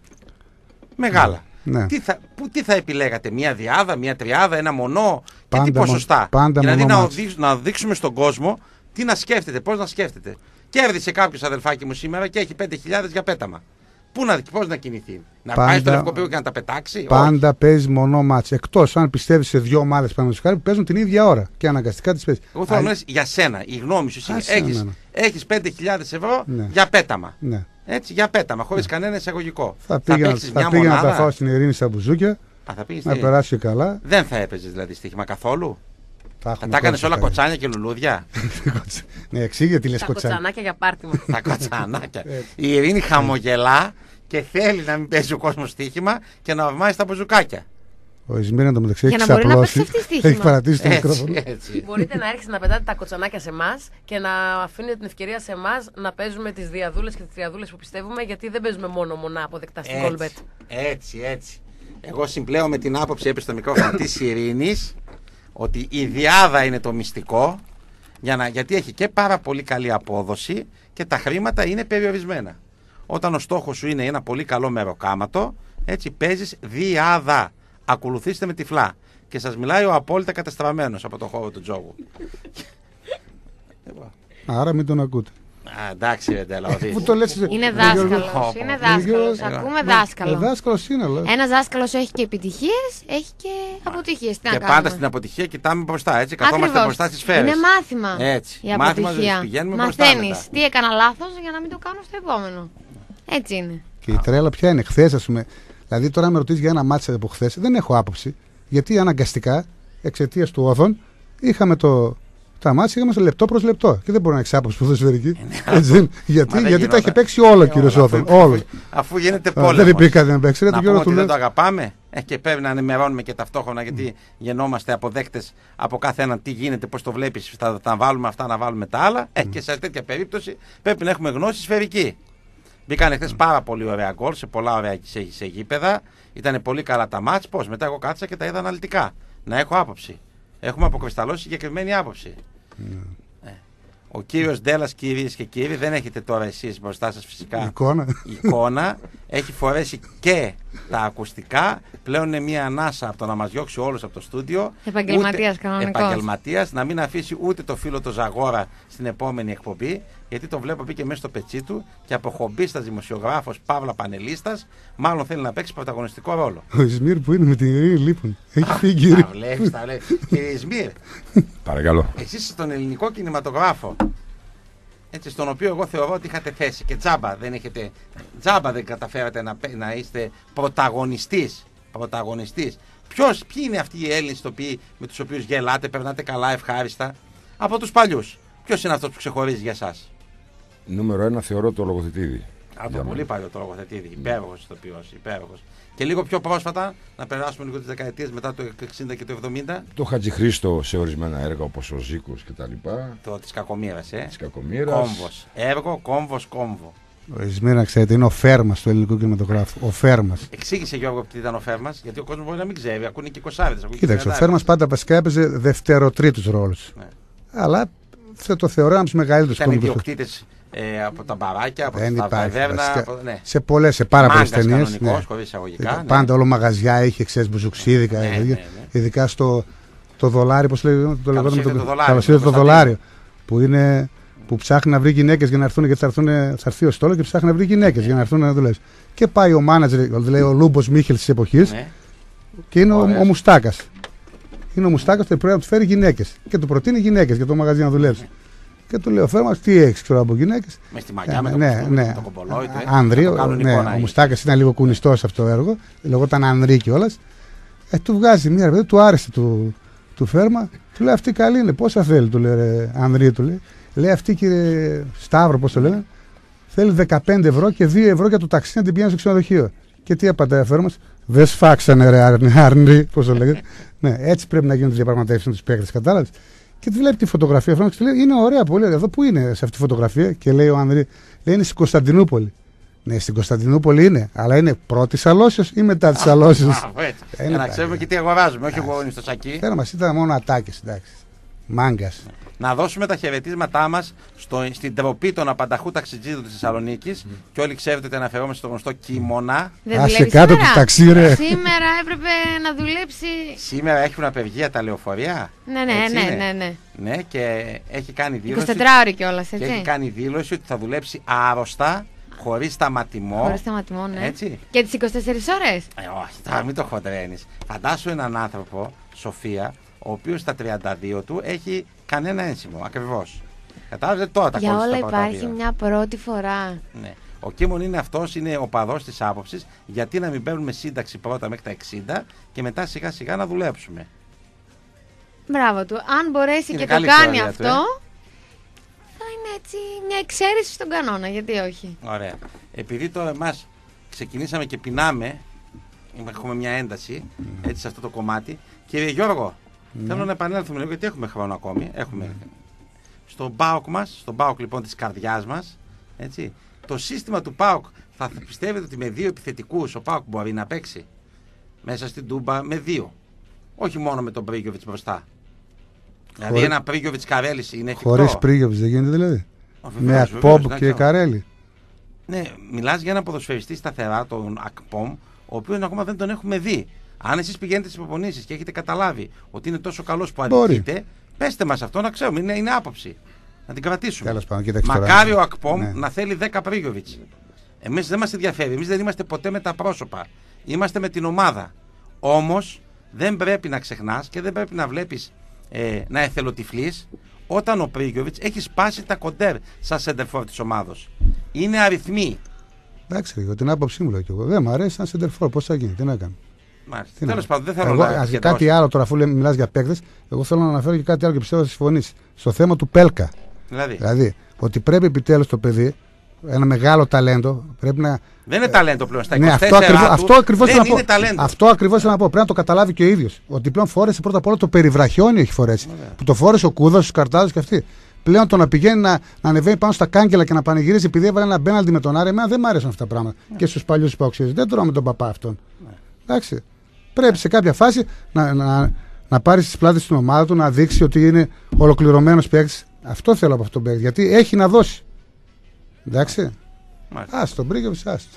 Μεγάλα. Ναι. Τι, θα, που, τι θα επιλέγατε, μία διάδα, μία τριάδα, ένα μονό και τι Πάντα μο- ποσοστά. πάντα δηλαδή μονό να, μάτς. οδείξ- να δείξουμε στον κόσμο τι να σκέφτεται, πώς να σκέφτεται. Κέρδισε κάποιος αδελφάκι μου σήμερα και έχει πέντε χιλιάδες για πέταμα. Πού να, πώς να κινηθεί, να Πάντα- πάει στο Λευκό Πύργο και να τα πετάξει. Όχι. Πάντα παίζει μονό μάτς. Εκτός αν πιστεύει σε δύο ομάδες πάνω που παίζουν την ίδια ώρα και αναγκαστικά τις παίζει. Εγώ θέλω να λες για σένα, η γνώμη σου. Α, Εσύ σένα, έχεις, ναι. έχεις πέντε χιλιάδες ευρώ Ναι. για πέταμα. Ναι. Έτσι, για πέταμα, χωρίς κανένα εισαγωγικό. Θα πήγαινα, παίξεις θα μια πήγαινα να τα μονάδα. φάω στην ειρήνη στα μπουζούκια, Α, θα πήγες να τι? περάσει και καλά. Δεν θα έπαιζες δηλαδή στοίχημα καθόλου. Θα Θα έχουμε τα έκανες κόψει όλα χάρη. κοτσάνια και λουλούδια. Ναι, εξήγε τι λες Τα κοτσάνια. κοτσανάκια για πάρτι μας. Τα κοτσανάκια. Έτσι. Η Ειρήνη χαμογελά και θέλει να μην παίζει ο κόσμος στοίχημα και να βάζει τα μπουζουκάκια. Ο Ισμήρα το μεταξύ Για έχει να μπορεί να ξαπλώσει. παίξει αυτή στοίχημα. Έχει παρατήσει το Έτσι, μικρόφωνο. έτσι. Μπορείτε να έρχεστε να πετάτε τα κοτσανάκια σε εμά και να αφήνετε την ευκαιρία σε εμά να παίζουμε τι διαδούλε και τι τριαδούλε που πιστεύουμε, γιατί δεν παίζουμε μόνο μονά αποδεκτά στην Έτσι, Goalbet. έτσι, έτσι. Εγώ συμπλέω με την άποψη, έπεσε το μικρόφωνο της Ειρήνης, ότι η διάδα είναι το μυστικό, για να, γιατί έχει και πάρα πολύ καλή απόδοση και τα χρήματα είναι περιορισμένα. Όταν ο στόχος σου είναι ένα πολύ καλό μεροκάματο, έτσι παίζεις διάδα. Ακολουθήστε με τυφλά. Και σας μιλάει ο απόλυτα κατεστραμμένος από το χώρο του τζόγου. Άρα μην τον ακούτε. Α, εντάξει, ρε Ντέλα, Πού ορίστε. το λες, Είναι ρε Γιώργο? δάσκαλος. Είναι Γιώργο, δάσκαλος. εγώ- Ακούμε Ε, δάσκαλο. δάσκαλος είναι, αλλά. Ένας δάσκαλος έχει και επιτυχίες, έχει και αποτυχίες. Τι να Και κάνουμε. πάντα στην αποτυχία κοιτάμε μπροστά, έτσι. Καθόμαστε Ακριβώς. μπροστά στις σφαίρες. Είναι μάθημα. Έτσι. Η Μάθημα, αποτυχία. πηγαίνουμε μπροστά Μαθαίνεις μετά. τι έκανα λάθος για να μην το κάνω στο επόμενο. Έτσι είναι. Και η τρέλα ποια είναι, χθε, α πούμε. Δηλαδή, τώρα με ρωτήσει για ένα μάτσο από χθε, δεν έχω άποψη. Γιατί αναγκαστικά, εξαιτία του όθων, είχαμε το. Τα μάτια είχαμε σε λεπτό προ λεπτό. Και δεν μπορεί να έχει άποψη ποδοσφαιρική. Έτσι δεν- γιατί Μα δεν γιατί τα γινόταν. έχει παίξει όλο ο κύριο Όλα, Όθων. αφού- Όλο. Αφού γίνεται Α, πόλεμος. Δεν υπήρχε κάτι να παίξει. Ρε, Να τον πούμε Γιώργο ότι του δεν λέω. το αγαπάμε ε, και πρέπει να ενημερώνουμε και ταυτόχρονα, γιατί γεννόμαστε αποδέκτες από κάθε έναν τι γίνεται, πώς το βλέπεις, θα τα βάλουμε αυτά, να βάλουμε τα άλλα. Ε, και σε τέτοια περίπτωση πρέπει να έχουμε γνώση σφαιρική. Μπήκαν χθες πάρα πολύ ωραία γκολ σε πολλά ωραία σε, σε γήπεδα. Ήταν πολύ καλά τα μάτς. Πώς, μετά εγώ κάτσα και τα είδα αναλυτικά. Να έχω άποψη. Έχουμε αποκρισταλώσει συγκεκριμένη άποψη. Ε, Ο κύριος Ντέλλας, κυρίες και κύριοι, δεν έχετε τώρα εσείς μπροστά σας φυσικά Εικόνα. εικόνα. έχει φορέσει και τα ακουστικά. Πλέον είναι μια ανάσα από το να μας διώξει όλους από το στούντιο. Επαγγελματίας κανονικός. Επαγγελματίας, να μην αφήσει ούτε το φίλο το Ζαγόρα στην επόμενη εκπομπή, γιατί το βλέπω μπήκε μέσα στο πετσί του και από χομπίστας δημοσιογράφος, παύλα πανελίστας, μάλλον θέλει να παίξει πρωταγωνιστικό ρόλο. Ο Ισμύρ που είναι με την Ειρήνη λείπουν. Έχει φύγει. Τα βλέπεις, τα βλέπεις. Κύριε Ισμύρ, Παρακαλώ. εσείς στον ελληνικό κινηματογράφο, έτσι, στον οποίο εγώ θεωρώ ότι είχατε θέση και τζάμπα δεν, έχετε, τζάμπα δεν καταφέρατε να, να είστε πρωταγωνιστής. πρωταγωνιστής. Ποιος, ποιοι είναι αυτοί οι Έλληνες με τους οποίους γελάτε, περνάτε καλά, ευχάριστα, από τους παλιούς? Ποιος είναι αυτός που ξεχωρίζει για εσάς? Νούμερο ένα θεωρώ το Λογοθετίδη. Από το πολύ παλιό το Λογοθετίδη. Υπέροχος ηθοποιός, υπέροχος. Και λίγο πιο πρόσφατα, να περάσουμε λίγο τις δεκαετίες μετά το εξήντα και το εβδομήντα. Το Χατζηχρήστο σε ορισμένα έργα όπως ο Ζήκος κτλ. Το της Κακομοίρας, ε. Της Κακομοίρας. Κόμβος. Έργο, κόμβος, κόμβο. Ο Ισμύρ, να ξέρετε, είναι ο Φέρμας του ελληνικού κινηματογράφου. Ο Φέρμας. Εξήγησε, Γιώργο, τι ήταν ο Φέρμας, γιατί ο κόσμος μπορεί να μην ξέρει. Ακούνε και εικοσάριδες. Κοίταξε, ο Φέρμας πάντα βασικά έπαιζε δευτεροτρίτους ρόλους. Ναι. Αλλά θα το θεωρώ ένα από τους μεγαλύτερους Ήταν κομικούς. ιδιοκτήτες ε, από τα μπαράκια, από Δεν τα υπάρχει, ταβέρνα. βασικά, Από, ναι. σε πολλές, σε πάρα πολλές Μάγκας ταινίες. κανονικός, Ναι. χωρίς εισαγωγικά. Ναι. Πάντα όλο μαγαζιά είχε, ξέρεις, μπουζουξίδικα. Ναι, ε, ναι, ναι. Ειδικά στο το δολάριο, πώς λέγεται, το Καλώς ήρθε το δολάριο, Καλώς το ήρθε το Κωνσταντίνο. δολάριο. Που, είναι, που ψάχνει να βρει γυναίκες για να έρθουν, γιατί θα, έρθουν, θα έρθει ο στόλο και ψάχνει να βρει γυναίκες για να έρθουν να δουλέψουν. Και πάει ο μάνατζερ, δηλαδή ο Λούμπος Μίχελ της εποχής, Ναι. και είναι ο, Ωραίος. ο Μουστάκας. Είναι ο Μουστάκας που πρέπει να του φέρει γυναίκες. Και του προτείνει γυναίκες για το μαγαζί να δουλέψει. Και του λέει ο Φέρμας, τι έχεις, ξέρω, από γυναίκες. Με στη μαγιά, με το ναι, κουστούμι, ναι. με το κομπολόι του, ε. Ανδρείο, Να το κάνουν ναι, εικόνα, ο ε. Μουστάκας ήταν λίγο κουνιστός σε αυτό το έργο. Λεγόταν Ανδρή κιόλας. Ε, του βγάζει μία, ρε παιδί, του άρεσε του, του Φέρμα. Του λέει αυτή καλή είναι, πόσα θέλει, του λέει, ρε, Ανδρή, του λέει. Λέει αυτή, κύριε Σταύρο, πώς το λένε, θέλει δεκαπέντε ευρώ και δύο ευρώ για το ταξί να την πηγαίνει στο ξενοδοχείο. Και τι απαντάει ο Φέρμας, δεν σφάξανε, ρε Ανδρή, πώς το λέγεται. Ναι, έτσι πρέπει να γίνουν τις διαπραγματεύσεις με τους παίκτες, κατάλαβες. Και τη βλέπει τη φωτογραφία ο Φέρμας και λέει, είναι ωραία πολύ, εδώ που είναι σε αυτή τη φωτογραφία. Και λέει ο Ανδρή, λέει, είναι στην Κωνσταντινούπολη. Ναι, στην Κωνσταντινούπολη είναι, αλλά είναι πρώτη Αλώσεως ή μετά τη Αλώσεως. Για να ξέρουμε και τι αγοράζουμε, όχι εγώ είναι στο σακί. Φέρμα μας ήταν μόνο ατάκες, εντάξει. Μάγκας. Να δώσουμε τα χαιρετίσματά μας στην τροπή των απανταχού ταξιτζίδων της Θεσσαλονίκης. Mm. Και όλοι ξέρετε ότι αναφερόμαστε στο γνωστό κίμωνα. Δεν Άσε δουλεύει κάτω σήμερα. του ταξί, ρε. Σήμερα έπρεπε να δουλέψει. Σήμερα έχουν απεργία τα λεωφορεία. Ναι, ναι, Έτσι ναι, είναι. ναι, ναι. Ναι, και έχει κάνει δήλωση. εικοσιτετράωρη κιόλας, Και έχει έτσι. κάνει δήλωση ότι θα δουλέψει άρρωστα, χωρίς σταματημό. Χωρίς σταματημό, ναι. Έτσι. Και τις εικοσιτέσσερις ώρες. Ε, όχι, τώρα μην το χοντρένεις. Φαντάσου έναν άνθρωπο, Σοφία, ο οποίος στα τριάντα δύο του έχει κανένα ένσημο, ακριβώς. Κατάλαβε τώρα τα Για κόμματα όλα στα πρώτα υπάρχει δύο. μια πρώτη φορά. Ναι. Ο Κίμων είναι αυτός, είναι ο παδός της άποψης, γιατί να μην παίρνουμε σύνταξη πρώτα μέχρι τα εξήντα και μετά σιγά σιγά να δουλέψουμε. Μπράβο του. Αν μπορέσει Είναι και το καλή κάνει θεωρία αυτό, του, ε. θα είναι έτσι μια εξαίρεση στον κανόνα. Γιατί όχι. Ωραία. Επειδή τώρα εμάς ξεκινήσαμε και πεινάμε, έχουμε μια ένταση έτσι σε αυτό το κομμάτι. Κύριε Γιώργο, θέλω να επανέλθουμε λίγο γιατί έχουμε χρόνο ακόμη. Έχουμε. Στον ΠΑΟΚ μας, στον ΠΑΟΚ λοιπόν της καρδιάς μας, έτσι, το σύστημα του ΠΑΟΚ θα πιστεύετε ότι με δύο επιθετικούς ο ΠΑΟΚ μπορεί να παίξει μέσα στην Τούμπα με δύο. Όχι μόνο με τον Πρίγιοβιτς μπροστά. Δηλαδή Χωρί- ένα Πρίγιοβιτς Καρέλης είναι εφικτό. Χωρίς Πρίγιοβιτς δεν γίνεται δηλαδή. Ω, Με βεβαίως, Ακπόμπ βεβαίως, και εντάξει. Καρέλη. Ναι, μιλάς για ένα ποδοσφαιριστή σταθερά, τον Ακπόμ, ο οποίος ακόμα δεν τον έχουμε δει. Αν εσείς πηγαίνετε στις προπονήσεις και έχετε καταλάβει ότι είναι τόσο καλός που Μπορεί. αδικείται, πέστε μας αυτό να ξέρουμε. Είναι, είναι άποψη. Να την κρατήσουμε. Τέλος πάντων, κοίταξε τώρα. Μακάρι ο Ακπόμ Ναι. να θέλει δέκα Πρίγιοβιτς. Εμείς δεν μας ενδιαφέρει. Εμείς δεν είμαστε ποτέ με τα πρόσωπα. Είμαστε με την ομάδα. Όμως δεν πρέπει να ξεχνάς και δεν πρέπει να βλέπεις ε, να εθελοτυφλείς όταν ο Πρίγιοβιτς έχει σπάσει τα κοντέρ σαν σέντερφορ της ομάδος. Είναι αριθμοί. Εντάξει, για την άποψή μου λέω κι εγώ. Δεν μου αρέσει σαν σεντερφόρ. Πώς θα γίνει, τι να κάνω. Μάλιστα. Τι να Τέλος κάνω. πάντων, δεν θέλω Εγώ, να ας, συγκεντρώσω. κάτι άλλο τώρα, αφού μιλάς για παίκτες, εγώ θέλω να αναφέρω και κάτι άλλο και πιστεύω θα συμφωνήσει. Στο θέμα του Πέλκα. Δηλαδή, Δηλαδή, ότι πρέπει επιτέλους το παιδί, ένα μεγάλο ταλέντο, πρέπει να. δεν είναι ταλέντο πλέον. Στα Ναι, είκοσι τέσσερα αυτό, ακριβώς, του αυτό ακριβώς δεν θέλω να είναι πω. ταλέντο. Αυτό ακριβώς θέλω να πω. Πρέπει να το καταλάβει και ο ίδιος. Ότι πλέον φόρεσε πρώτα απ' όλα το περιβραχιόνιο έχει φορέσει. Ωραία. Που το φόρεσε ο Κούδας, ο Καρτάζος και αυτοί. Πλέον το να πηγαίνει να, να ανεβαίνει πάνω στα κάγκελα και να πανηγυρίζει επειδή έβαλε ένα μπέναλτι με τον Άρη, εμένα δεν μου αρέσουν αυτά τα πράγματα. Ναι. Και στους παλιούς υπαοξίες. Δεν τρώμε τον παπά αυτόν. Εντάξει. Πρέπει σε κάποια φάση να, να, να πάρει στις πλάτες στην ομάδα του, να δείξει ότι είναι ολοκληρωμένος παίκτης. Αυτό θέλω από αυτόν τον παίκτη. Γιατί έχει να δώσει. Εντάξει. Μάλιστα. Άστο, τον Πρίγιοβιτς, άστο.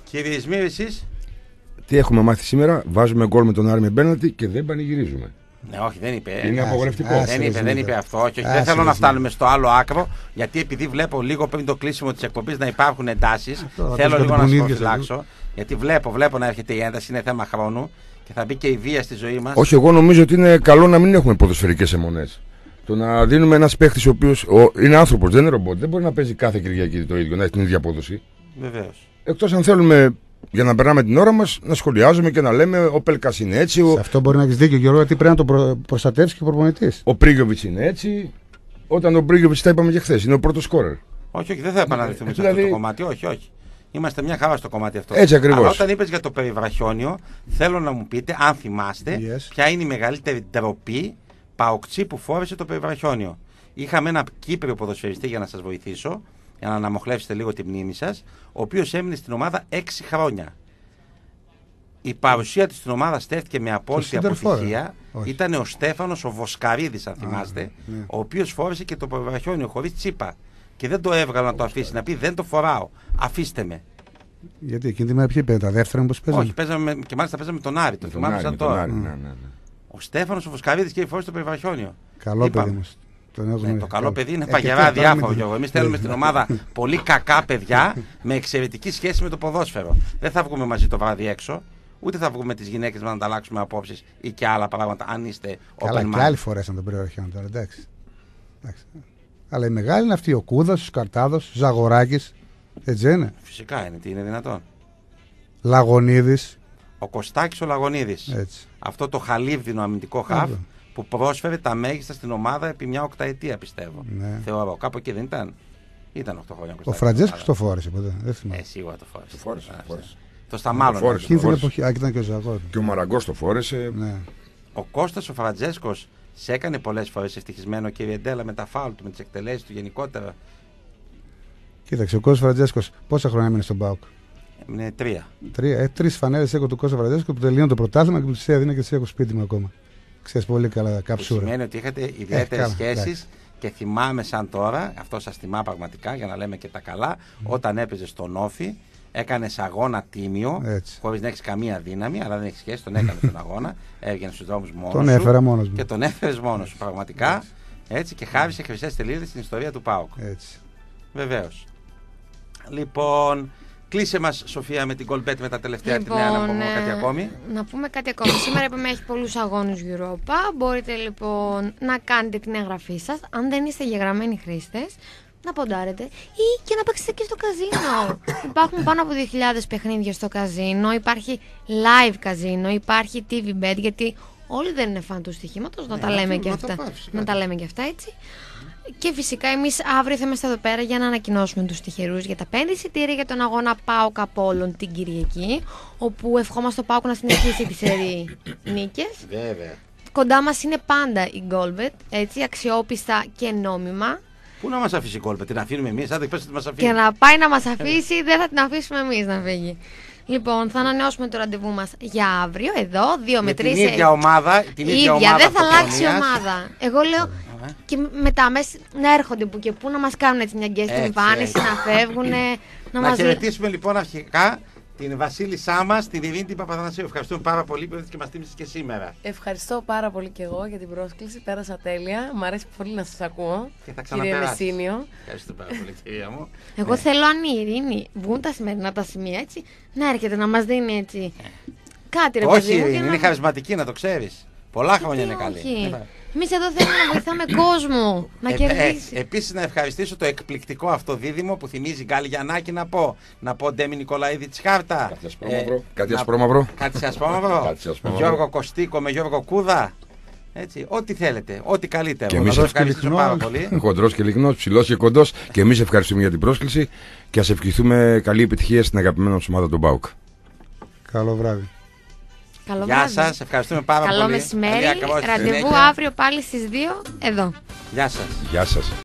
Κύριε Ισμήρη, εσείς? Τι έχουμε μάθει σήμερα, βάζουμε γκολ με τον Άρη με πέναλτι και δεν πανηγυρίζουμε. Ναι, όχι, δεν είπε. Είναι απογορευτικό. Άσε, Δεν είπε, άσε, δεν άσε. είπε αυτό. Όχι, όχι. Άσε, Δεν θέλω να άσε. φτάνουμε στο άλλο άκρο, γιατί επειδή βλέπω λίγο πριν το κλείσιμο της εκπομπής να υπάρχουν εντάσεις, Αυτό, θέλω αυτό λίγο το να σας πουνίδι, προφυλάξω. Γιατί βλέπω, βλέπω να έρχεται η ένταση, είναι θέμα χρόνου και θα μπει και η βία στη ζωή μας. Όχι, εγώ νομίζω ότι είναι καλό να μην έχουμε ποδοσφαιρικές αιμονές. Το να δίνουμε ένας παίχτης ο οποίος είναι άνθρωπος, δεν είναι ρομπότ. Δεν μπορεί να παίζει κάθε Κυριακή το ίδιο, να έχει την ίδια απόδοση. Βεβαίως. Εκτός αν θέλουμε για να περνάμε την ώρα μας να σχολιάζουμε και να λέμε ο Πέλκας είναι έτσι, ο, Σε αυτό μπορεί να έχει δίκιο, Γιώργο, γιατί πρέπει να το προ... προστατεύσει και ο προπονητής. ο Πρίγκοβιτς είναι έτσι. Όταν ο Πρίγκοβιτς, τα είπαμε και χθες, είναι ο πρώτος σκόρερ. Όχι, όχι, δεν θα επαναληφθούμε σε δηλαδή- αυτό το κομμάτι. Όχι, όχι. Είμαστε μια χαρά στο κομμάτι αυτό. Έτσι ακριβώς. Αλλά όταν είπες για το περιβραχιόνιο, θέλω να μου πείτε, αν θυμάστε, Yes. ποια είναι η μεγαλύτερη ντροπή παοκτσί που φόρεσε το περιβραχιόνιο. Είχαμε ένα Κύπριο ποδοσφαιριστή, για να σας βοηθήσω, για να αναμοχλεύσετε λίγο τη μνήμη σας, ο οποίος έμεινε στην ομάδα έξι χρόνια. Η παρουσία του στην ομάδα στέφθηκε με απόλυτη Σίντερφορ, αποτυχία. όχι. Ήταν ο Στέφανος ο Βοσκαρίδης, αν θυμάστε, ναι. ο οποίος φόρεσε και το περιβραχιόνιο χωρίς τσίπα. Και δεν το έβγαλε να το αφήσει, να πει δεν το φοράω. Αφήστε με. Γιατί εκείνη τη μέρα ποιοι παίζανε, τα δεύτερα μήπως παίζανε. Όχι, παίζαμε, και μάλιστα παίζαμε με τον Άρη. Το Με τον θυμάμαι Άρη, σαν με τον τώρα. Άρη, ναι, ναι, ναι. Ο Στέφανος ο Βοσκαρίδης και η φόρεσε το περιβραχιόνιο. Καλό Είπαμε. παιδί μας. Τον έχω Ναι, γνωρίσει. το καλό παιδί είναι Ε, και παγερά τώρα τώρα διάφορο, μην- Γιώργο. Εμείς θέλουμε στην ομάδα πολύ κακά παιδιά με εξαιρετική σχέση με το ποδόσφαιρο. Δεν θα βγούμε μαζί το βράδυ έξω, ούτε θα βγούμε τις γυναίκες μας να ανταλλάξουμε απόψεις ή και άλλα πράγματα, αν είστε Καλά, open και άλλοι mind. φορέσαν τον περιοχιόν τώρα, εντάξει. εντάξει. Αλλά οι μεγάλοι είναι αυτοί, ο Κούδας, ο Σκαρτάδος, ο Ζαγοράκης, έτσι δεν είναι. Φυσικά είναι, τι είναι δυνατόν. Λαγωνίδης, Ο Κωστάκης ο Λαγωνίδης. έτσι. Αυτό το χαλίβδινο αμυντικό χαφ Βέβαια. που πρόσφερε τα μέγιστα στην ομάδα επί μια οκταετία, πιστεύω. Ναι. Θεωρώ. Κάπου εκεί δεν ήταν. Ήταν οκτώ χρόνια. Ο Κωστάκης Φραντζέσκος στην το φόρεσε ποτέ, δεν ομάδα. θυμάμαι. Ε, σίγουρα το φόρεσε. Το φόρεσε, Α, το φόρεσε. Το σταμάλλον. φόρεσε. Εκείνη την φόρεσε. εποχή, α, ήταν και ο Ζαγόρ. Και ο Μαραγκός το φόρεσε. Ναι. Ο Κώστας ο Φραντζέσκος σε έκανε πολλές φορές ευτυχισμένο, κύριε Ντέλα, με τα φάουλ του, με τις εκτελέσεις του γενικότερα. Κοίταξε, ο Κώστας Φραντζέσκος πόσα χρόνια έμεινε στον ΠΑΟΚ. Είναι τρία. Τρία, ε, τρεις φανέλες έχω του Κώστα Φραντζέσκου που τελείωνε το πρωτάθλημα και μου τις έδινε και τις έχω σπίτι μου ακόμα. Ξέρεις πολύ καλά Που καψούρα. σημαίνει ότι είχατε ιδιαίτερες καλά, σχέσεις εντάξει. και θυμάμαι σαν τώρα, αυτό σας θυμά πραγματικά για να λέμε και τα καλά, όταν έπαιζε στον Όφη, έκανες αγώνα τίμιο, Έτσι. χωρίς να έχεις καμία δύναμη, αλλά δεν έχει σχέση, τον έκανες τον αγώνα, έβγαινε στους δρόμους μόνος Τον σου έφερα μόνος μου. και τον έφερες μόνος σου πραγματικά, έτσι, και χάρισε χρυσές τελείδες στην ιστορία του ΠΑΟΚ. Έτσι. Βεβαίως. Λοιπόν, κλείσε μας, Σοφία, με την Goalbet με τα τελευταία Λοιπόν, την να πούμε ε, κάτι ακόμη. Να πούμε κάτι ακόμη. Σήμερα είπαμε έχει πολλούς αγώνες Europa. Μπορείτε λοιπόν να κάνετε την εγγραφή σας. Αν δεν είστε εγγεγραμμένοι χρήστες, να ποντάρετε ή και να παίξετε και στο καζίνο. Υπάρχουν πάνω από δύο χιλιάδες παιχνίδια στο καζίνο. Υπάρχει live καζίνο, υπάρχει τι βι bet, γιατί όλοι δεν είναι φαν του στοιχήματος. Να Ναι, τα να λέμε το- και να το αυτά. πάρεις, φυσικά. Να τα λέμε και αυτά έτσι. Και φυσικά εμείς αύριο θα είμαστε εδώ πέρα για να ανακοινώσουμε τους τυχερούς για τα πέντε εισιτήρια για τον αγώνα ΠΑΟΚ Απόλλων την Κυριακή, όπου ευχόμαστε ο ΠΑΟΚ να συνεχίσει τις σερί νίκες. Βέβαια. Κοντά μας είναι πάντα η Goalbet, έτσι, αξιόπιστα και νόμιμα. Πού να μας αφήσει η Goalbet, την αφήνουμε εμείς, άντε πες ότι μας αφήνει. Και να πάει να μας αφήσει, δεν θα την αφήσουμε εμείς να φύγει. Λοιπόν, θα ανανεώσουμε το ραντεβού μας για αύριο, εδώ, δύο με με τρεις. την ίδια ομάδα, την Η ίδια, ίδια, ομάδα δεν θα αλλάξει η αυτοκτονίας. ομάδα. Εγώ λέω και μετά μες, να έρχονται που και που να μας κάνουν έτσι μια γκέστη Έτσι, εμφάνιση, έτσι. να φεύγουν, να, Να μας χαιρετήσουμε λοιπόν αρχικά την βασίλισσά μας, την Ειρήνη την Παπαθανασίου. Ευχαριστούμε πάρα πολύ που ήρθες και μας τίμησες και σήμερα. Ευχαριστώ πάρα πολύ και εγώ για την πρόσκληση. Πέρασα τέλεια. Μ' αρέσει πολύ να σας ακούω. Και θα Κύριε ξαναπεράσεις. Μεσίνιο. Ευχαριστώ πάρα πολύ, κυρία μου. Εγώ θέλω αν η Ειρήνη βγουν τα σημερινά τα σημεία έτσι, να έρχεται να μας δίνει έτσι κάτι ρε Όχι, παιδί η μου. και Ειρήνη να- είναι χαρισματική, να το ξέρεις. Πολλά χρόνια είναι Τι καλή. όχι. Ε, Εμείς εδώ θέλουμε να βοηθάμε κόσμο να Ε, κερδίσει. ε, επίσης να ευχαριστήσω το εκπληκτικό αυτό δίδυμο που θυμίζει Γκάλι Γιαννάκη να πω. Να πω Ντέμι Νικολαίδη Τσχάρτα. Κάτι ασπρόμαυρο. Κάτι να- ασπρόμαυρο. Κάτι ασπρόμαυρο. Κάτι ασπρόμαυρο. Γιώργο Κωστίκο με Γιώργο Κούδα. Έτσι, ό,τι θέλετε, ό,τι καλύτερο. Και Να εμείς το ευχαριστούμε. ευχαριστήσω πάρα πολύ. Χοντρός και λιγνός, ψηλός και κοντός. Και εμείς ευχαριστούμε για την πρόσκληση και ας ευχηθούμε καλή επιτυχία στην αγαπημένη μας ομάδα του ΠΑΟΚ. Καλό βράδυ. Καλό Γεια βράδυ. σας, ευχαριστούμε πάρα Καλό πολύ. μεσημέρι. Καλή ακρόαση στη Ραντεβού συνέχεια. αύριο πάλι στις δύο εδώ. Γεια σας. Γεια σας.